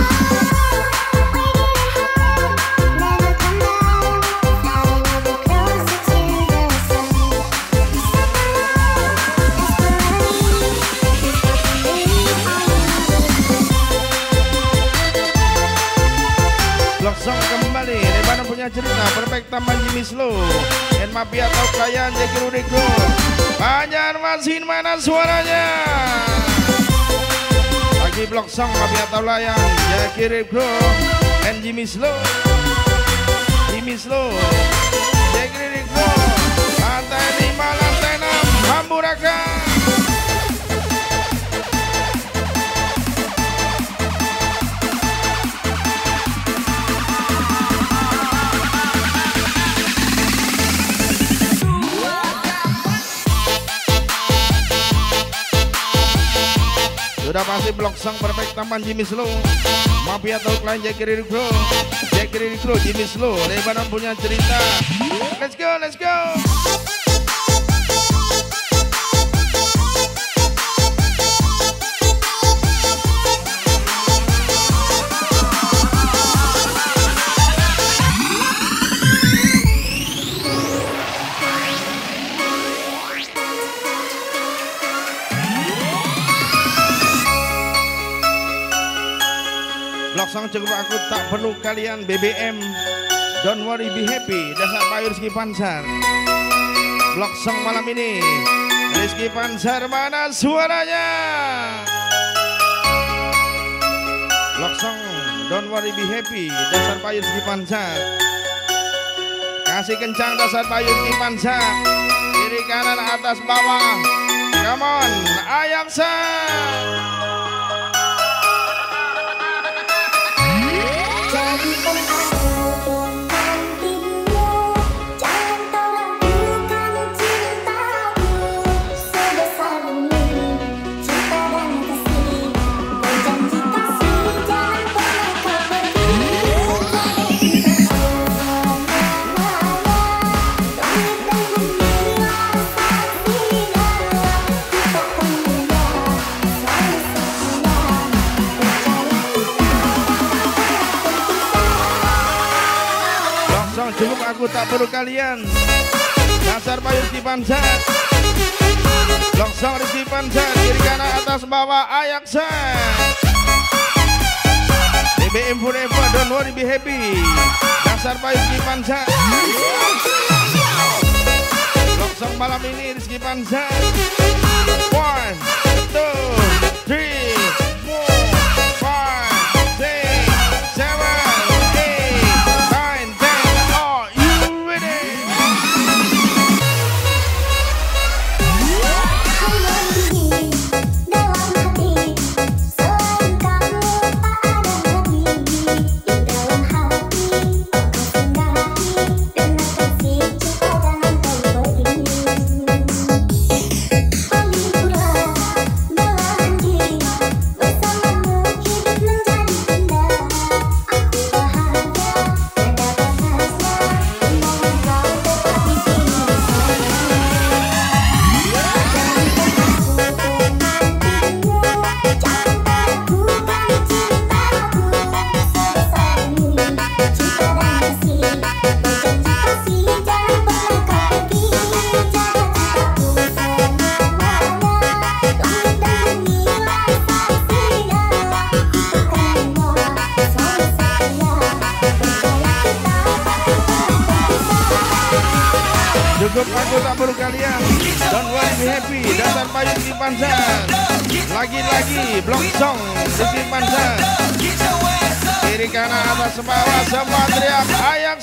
Waiting hard, never come down. Flying ever closer to the sun. Second Vlog Song kembali. Lebanon punya cerita perfect tampan Jimmy Slow dan Mafia taruh klien Jackie Recruit. Banjarmasin mana suaranya? Lagi vlog Song Mafia taruh klien Jackie Recruit dan Jimmy Slow. Jimmy Slow, Jackie Recruit. Lantai 5, lantai 6, Hamurakan. Sudah pasti vlog Song perfect tampan Jimmy Slow. Mafia taruh klien Jackie Recruit. Jackie Recruit, Jimmy Slow. Lebanon punya cerita. Let's go, let's go. Vlog Song cukup aku tak perlu kalian BBM. Don't worry be happy. Dasar Pak Rizky Pansar. Vlog Song malam ini Rizky Pansar mana suaranya? Vlog Song Don't worry be happy. Dasar Pak Rizky Pansar. Kasih kencang dasar Pak Rizky Pansar. Kiri kanan atas bawah. Come on, Ayaksa. Jadikan aku gantimu, jangan kau ragukan cintaku. Sebesar bumi, cinta dan kasih. Berjanji kasih, jangan pernah kau pergi. Langit dan bumi adalah saksinya. Kita pemuda, selalu setia. Vlog Song cukup aku tak perlu kalian. Dasar Pak Rizky Pansar. Vlog Song Rizky Pansar. Kiri kanan atas bawah Ayaksa. BBM forever, don't worry be happy. Dasar Pak Rizky Pansar. Vlog Song malam ini Rizky Pansar. 1, 2, 3, 4, 5, 6, 7, 8. Are you ready? Dalam hati, selain kamu tak ada lagi. Di dalam hati, aku singgahi dengan kasih cinta jangan kau pergi. Paling murah baru kalian. Don't worry be happy. Dasar payung Rizky Pancar. Lagi-lagi blok song Rizky Pancar. Kiri kanan atas bawah semua teriak ayak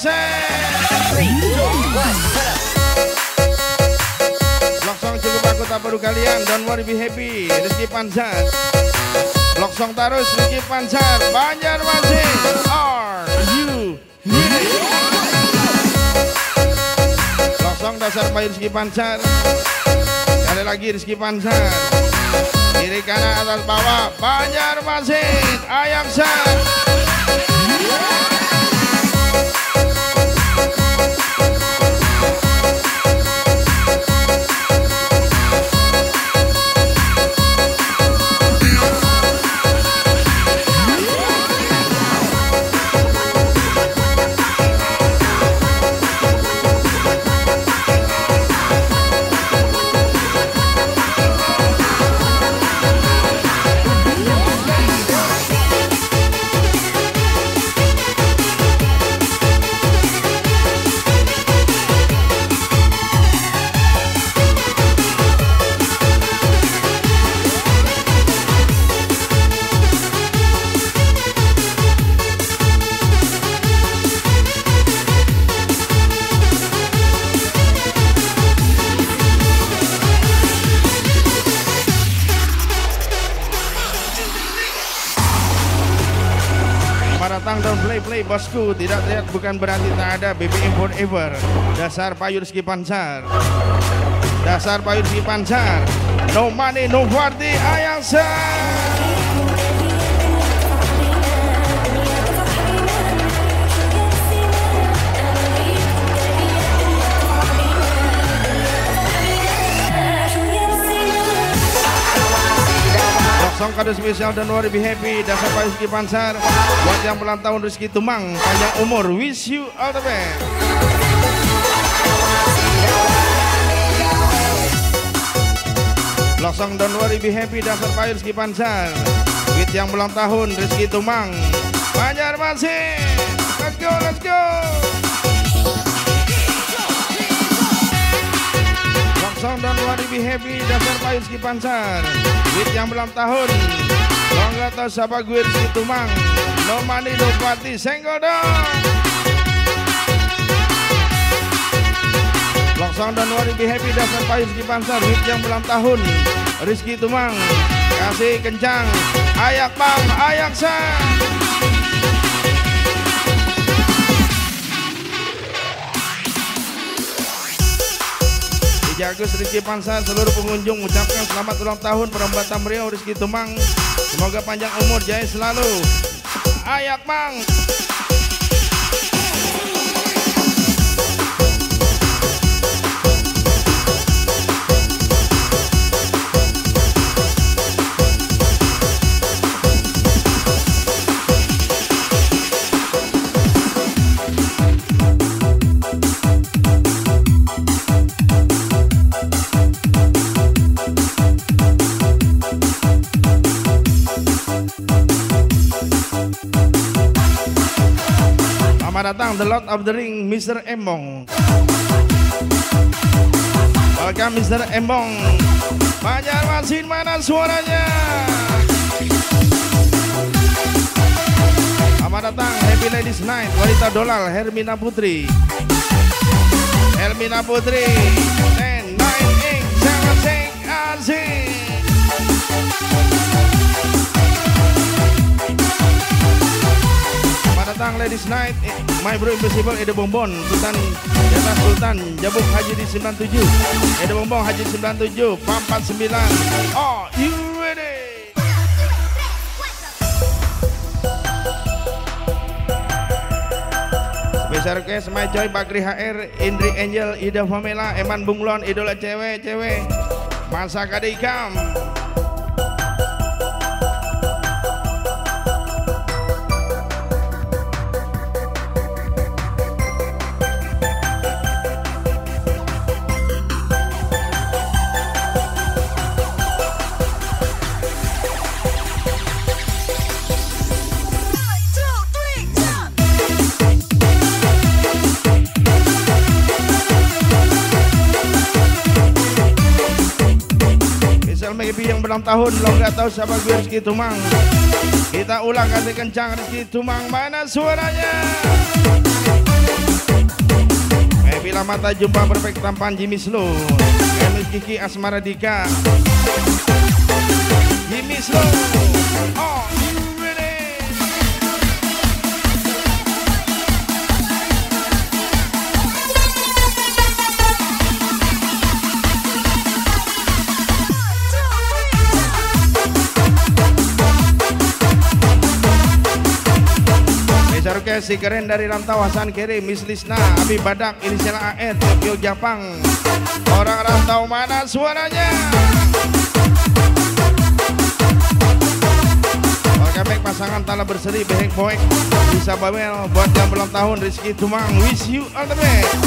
blok song cukup aku tak baru kalian. Don't worry be happy. Rizky Pancar. Blok song terus Rizky Pancar. Banjarmasin. Are you ready? Blok song dasar payung Rizky Pancar. Sekali lagi Rizky Pancar. Kiri kanan atas bawah Banjarmasin. Ayak datang dan play bosku. Tidak lihat bukan berarti tak ada. BBM forever. Dasar payung Rizky Pancar. Dasar payung Rizky Pancar. No money no party ayang Song kado spesial dan worry be happy. Dasar payung Rizky Pancar. Buat yang ulang tahun Rizky Tumang, panjang umur, wish you all the best. Blok song don't worry be happy. Dasar payung Rizky Pancar. With yang ulang tahun Rizky Tumang, Banjarmasin. Let's go, let's go. Blok song don't worry be happy. Dasar payung Rizky Pancar. With yang belum tahun. Kalau nggak tahu siapa gue Rizky Tumang. No money no party. Senggol dong. Blok song dan worry be happy. Dasar payung Rizky Pancar. With yang belum tahun. Rizky Tumang. Kasih kencang. Ayak bang. Ayak sang. Agus Rizky Pancar, seluruh pengunjung ucapkan selamat ulang tahun perempatan Riau Rizky Tumang. Semoga panjang umur, jaya selalu. Ayak bang. Selamat datang The Lord of the Ring, Mr. Embong. Welcome Mr. Embong. Banjarmasin mana suaranya? Selamat datang Happy Ladies Night, wanita dolal Hermina Putri. Hermina Putri. 10, 9, 8, 7, asik. Datang Ladies Night, My Bro Invisible, Edo Bonbon, Sultan Jatah Sultan, Jabuk Haji di 97, Edo Bonbon Haji 97, 49. Oh, you ready? Spesial request My Joy, Bakri HR, Indri Angel, Ida Famela, Eman Bunglon, idola cewek-cewek, Masa Kadikam. MAP yang berulang tahun, lo nggak tahu siapa gue Rizky Tumang. Kita ulang kasih kencang Rizky Tumang, mana suaranya? MAP lama tak jumpa perfect tampan Jimmy Slow, Miss Kiki Asmara Dika, Jimmy Slow. Oh, you ready? Si keren dari Rantau Hasan Kiri, Miss Lisna, Abi Badak, inisial AR, Tokyo Jepang. Orang rantau mana suaranya? Oke, pasangan Tala Berseri, Behek Boek, bisa Babel, buat yang belum tahun Rizky Tumang, wish you all the best.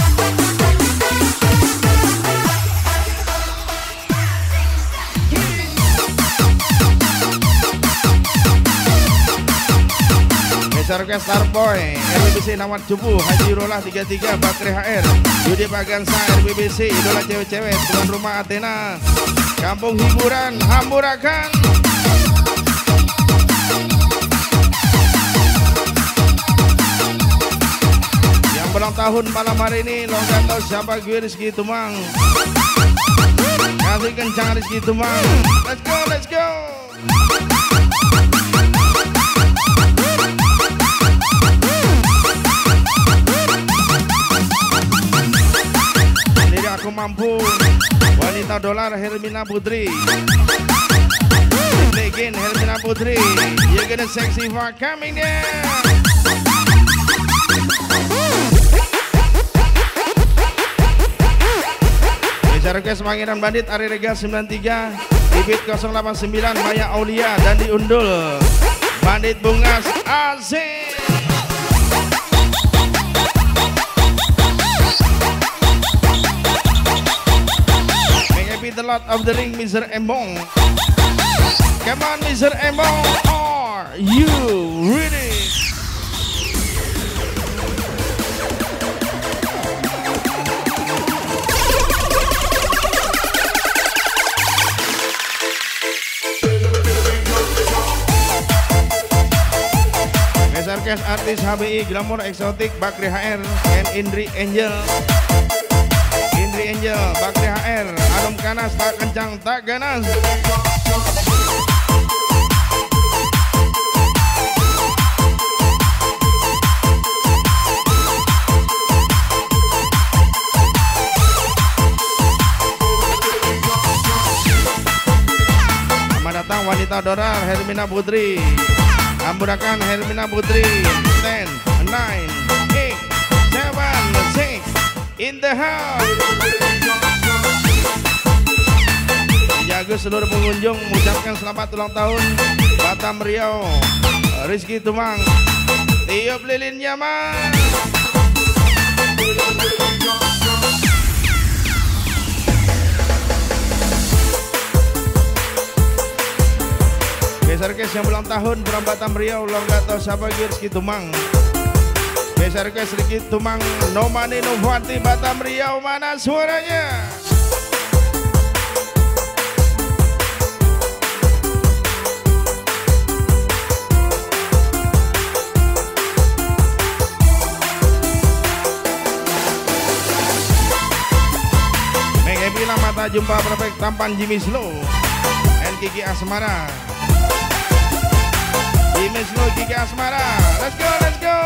Sarga Starboy, RBBC Nawat Jubu, Haji Rolah 33, Bakri HR, Yudi Bagansa, RBBC, idola cewek-cewek, tuan rumah Athena, kampung hiburan, Hamburakan. Yang berulang tahun malam hari ini, lo gak tahu siapa gue Rizky Tumang. Kasih kencang Rizky Tumang, let's go, let's go. Aku mampu, wanita dolar Hermina Putri, again Hermina Putri, you're gonna sexy for coming there. Bicara ke Semangiran Bandit Ari Regal 93, Bibit 089 Maya Aulia dan diundul Bandit Bungas Asik. The Lord of the Ring, Mr. Embong. Come on, Mr. Embong, are you ready? Mesarkes artis HBI Glamour Eksotik Bakri HR and Indri Angel. Angel, Bakri HR, Adom Kanas, tak kencang, tak ganas. Selamat datang wanita dorar Hermina Putri, Hamburakan Hermina Putri, 10, 9, 8, 7, 6, in the house. Jaga seluruh pengunjung, mengucapkan selamat ulang tahun Batam Riau, Rizky Tumang, tiup lilinnya mas. Besarkes yang ulang tahun from Batam Riau, lo gak tau siapa Rizky Tumang. Besarkes Rizky Tumang, Nomani Novati Batam Riau, mana suaranya? Mata jumpa perfect tampan Jimmy Slow and Kiki Asmara. Jimmy Slow, Kiki Asmara, let's go, let's go.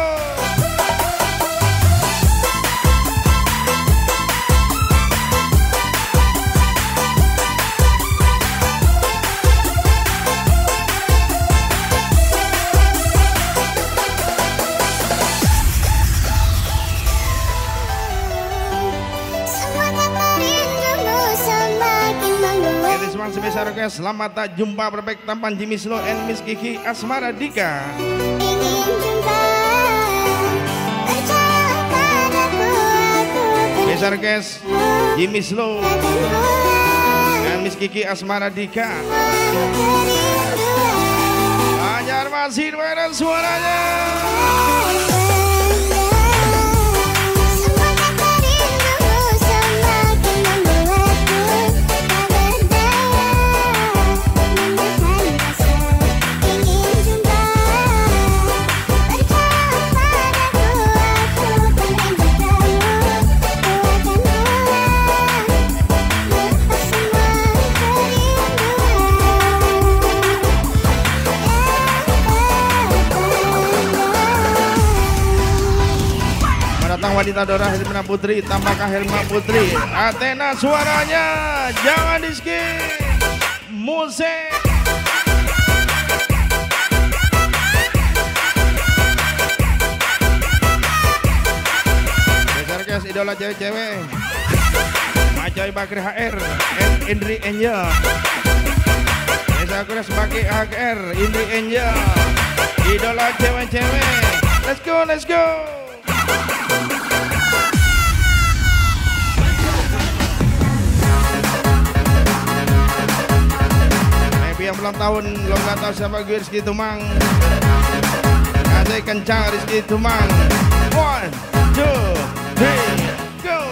Sebesar oke, selamat tak jumpa perfect tampan Jimmy Slow and Miss Kiki Asmara Dika. Besar guys, Jimmy Slow dan Miss Kiki Asmara Dika. Ajar masih mana suaranya? Wanita Dora Helma Putri, Tambahkah Helma Putri, Athena suaranya, jangan di skip. Musik. Besar guys, idola cewek-cewek. Macoy Bakri HR, Indri Angel. Besar guys sebagai HR, Indri Angel. Idola cewek-cewek. Let's go, let's go. Yang ulang tahun, lo nggak tahu siapa gue, Rizky Tumang. Ngasih kencang Rizky Tumang. 1, 2, 3, go.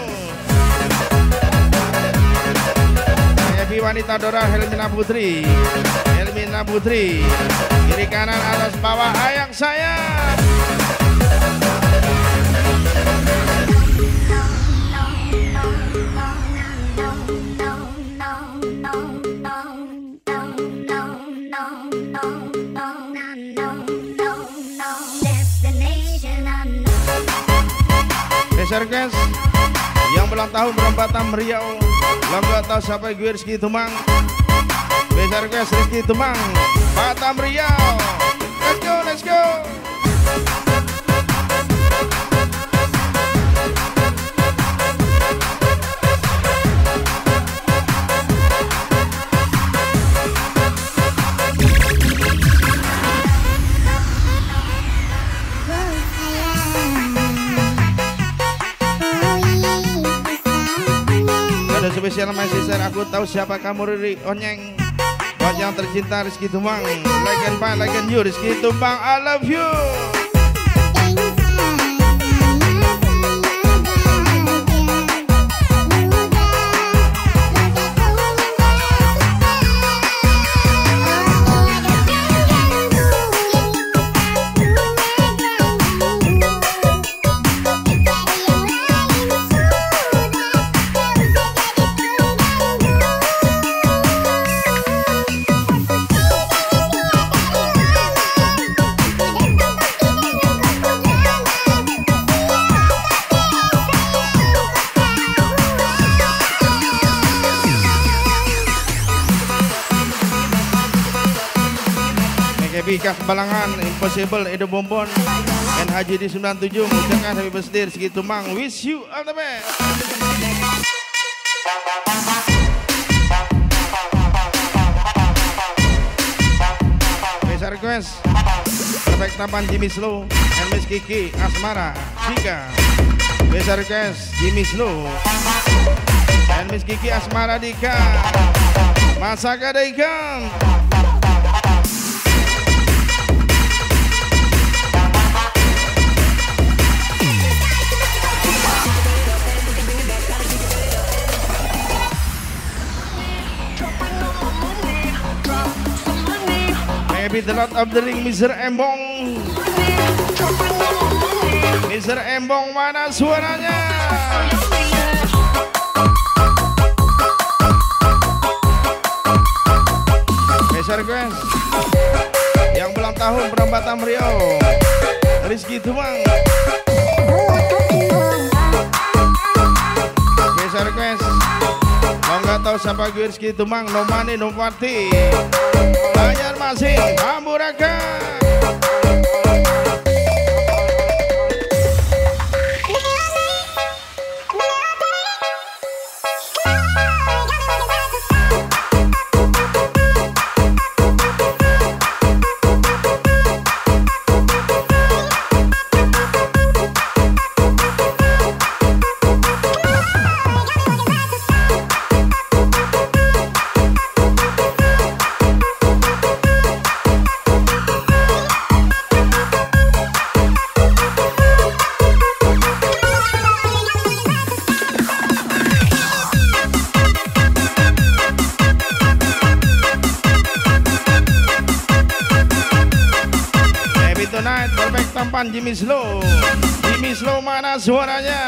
Happy Wanita Dora Helmina Putri, Helmina Putri. Kiri kanan atas bawah ayang saya. Besar guys, yang ulang tahun Batam Riau, lo nggak tahu siapa gue, Rizky Tumang. Besar guys, Rizky Tumang, Batam Riau. Let's go, let's go. Spesial my sister, aku tahu siapa kamu, Riri Onyeng. Buat yang tercinta Rizky Tumang, like and buy, like and you, Rizky Tumang, I love you. Kas Balangan, Impossible, Edo Bombon, and Haji di 97 mengucapkan happy birthday Rizky Tumang. Wish you all the best. Besar request perfect tampan Jimmy Slow and Miss Kiki Asmara Dika. Besar request Jimmy Slow and Miss Kiki Asmara Dika. Masaka Dika. Maybe the Lord of the Ring, Mr. Embong. Mr. Embong, mana suaranya? Besar guys, yang ulang tahun Batam Riau, Rizky Tumang. Besar guys, kalau nggak tahu siapa gue, Rizky Tumang, no money, no party. Banjarmasin, Amburakan. Tampan Jimmy Slow. Jimmy Slow, mana suaranya?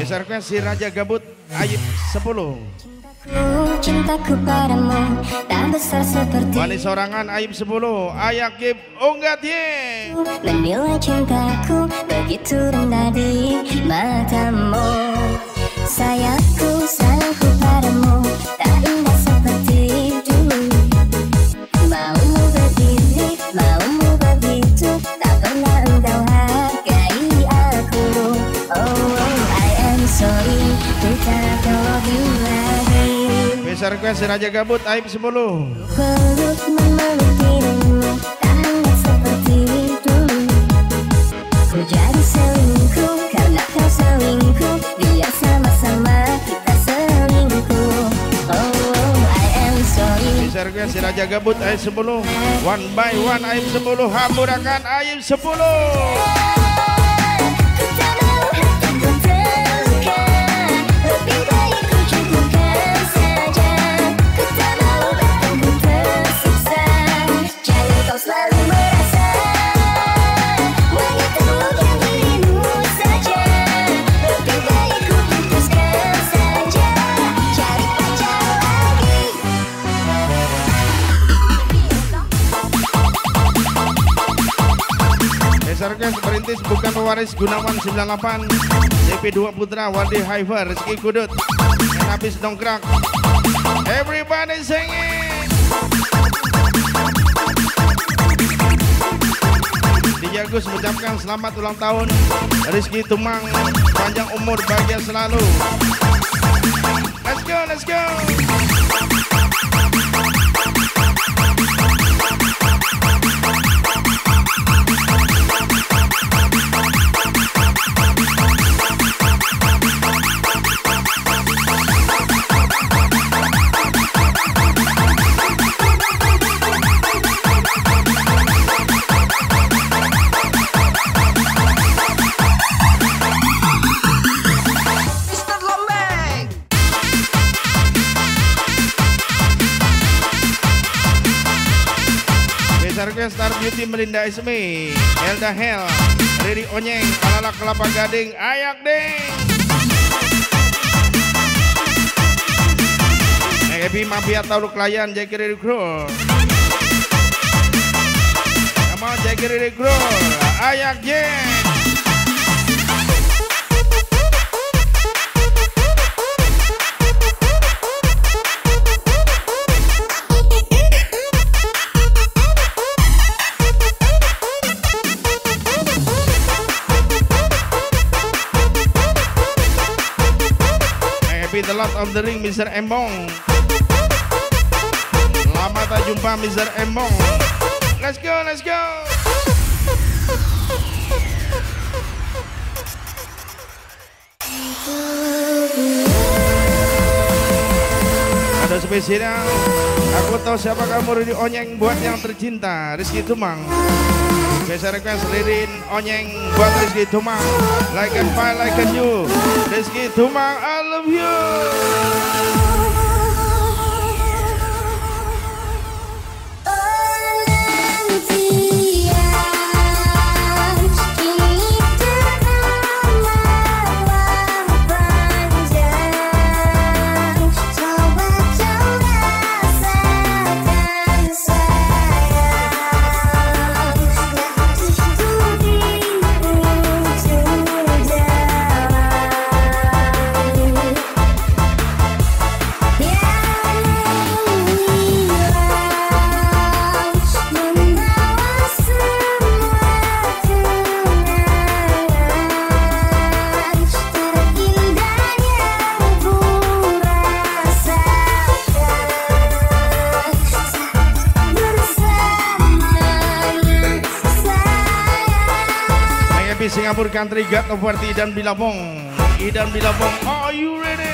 Special request si Raja Gabut Ayib 10. Cintaku padamu tak besar seperti Manis Sorangan Ayib 10. Ayak Gib Unggat Ye. menilai cintaku begitu rendah di matamu. Sayangku, sayangku padamu tak indah seperti dulu. Maumu begini, maumu begitu, tak pernah engkau hargai aku. Oh, I am sorry, ku tak love you lagi. Special request si Raja Gabut Ayib 10. Peluk memeluk dirimu tak hangat seperti dulu. Ku jadi selingkuh karena kau selingkuh. Biar sama-sama kita selingkuh. Oh, I am sorry. Special request si Raja Gabut Ayib 10. One by one Ayib 10. Hamburakan Ayib 10. Ku tak mau hatiku terluka. Lebih baik ku cukupkan saja. Ku tak mau batinku tersiksa. Jangan kau selalu merasa wanita bukan dirimu saja. Lebih baik ku putuskan saja. Cari pacar lagi. Special request perintis bukan pewaris Gunawan 98. CP2 Putra Wardi Haifa Rizky Kudut yang habis dongkrak. Everybody singing. DJ Agus mengucapkan selamat ulang tahun Rizky Tumang, panjang umur, bahagia selalu. Let's go, let's go. Star Beauty Melinda Ismi, Elda Hel, Riri Onyeng, Alala Kelapa Gading, Ayak Ding. Ebi Mafia Tauluk Layan, Jekiri Recruit. Come on Jekiri Recruit, Ayak Jeng. The Lord of the Ring, Mr. Embong. Lama tak jumpa Mr. Embong. Let's go, let's go. Ada spesial. Aku tahu siapa kamu, Riri Onyeng buat yang tercinta Rizky Tumang. Special request Ririn Onyeng buat Rizky Tumang. Like and fire, like and you. Rizky Tumang, I love you. Singapura Country God of Party Idan Bilabong. Idan Bilabong, are you ready?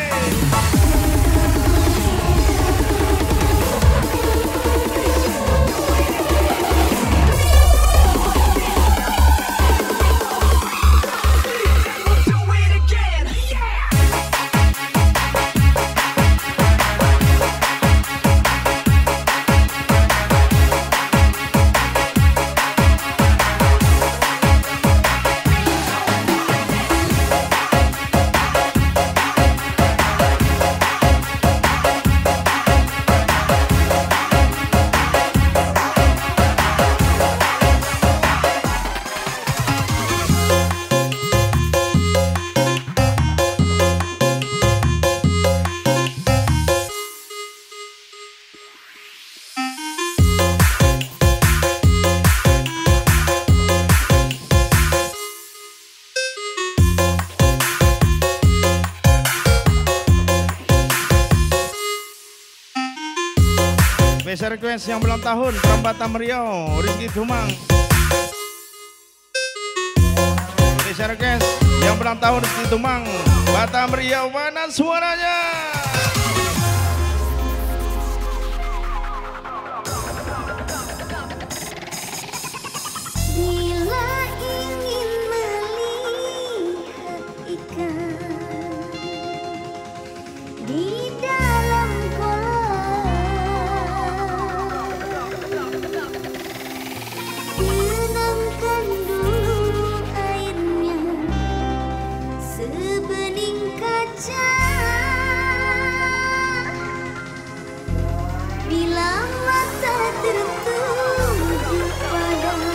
Spesial request yang ulang tahun from Batam Riau, Rizky Tumang. Spesial request yang ulang tahun Rizky Tumang, Batam Riau, mana suaranya? Bila ingin melihat ikan di dalam kolam, tenangkan dulu airnya sebening kaca. Bila mata tertuju padamu,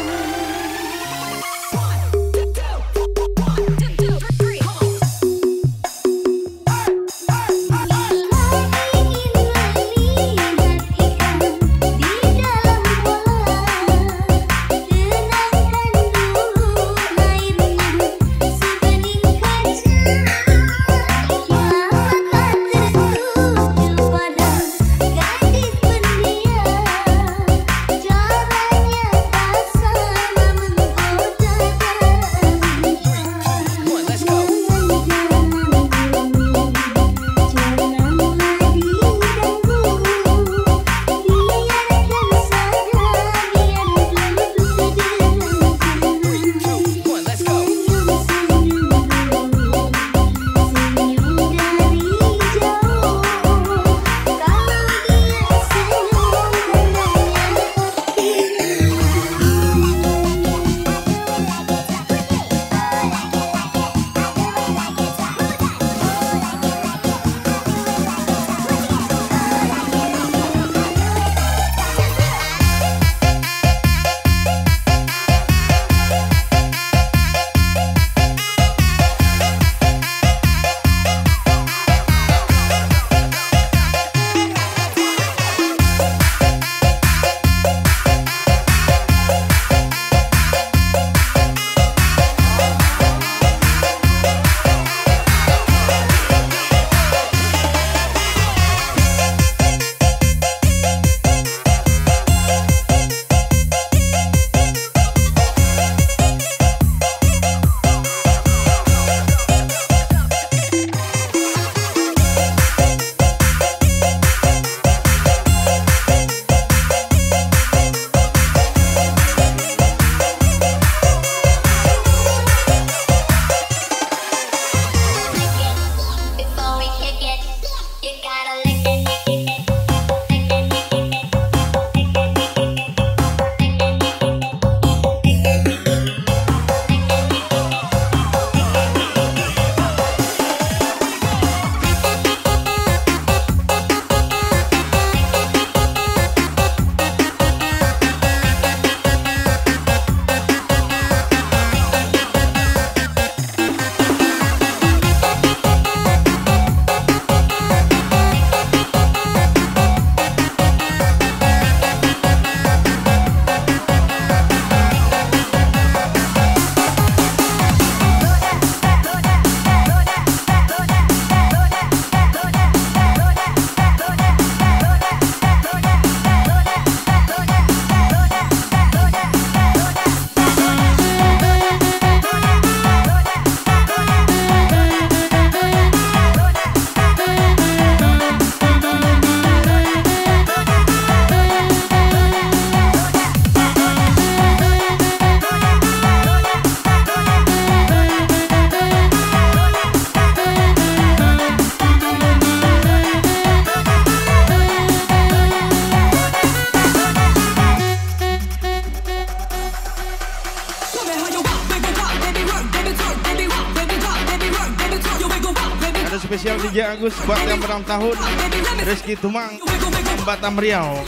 spesial DJ Agus buat yang ulang tahun Rizky Tumang Batam Riau.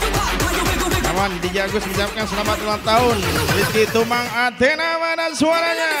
Kawan DJ Agus mengucapkan selamat ulang tahun Rizky Tumang Athena, mana suaranya?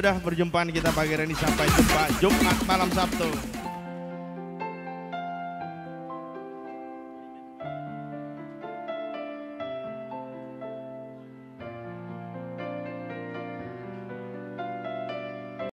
sudah perjumpaan kita pagi hari ini. Sampai jumpa Jumat malam Sabtu.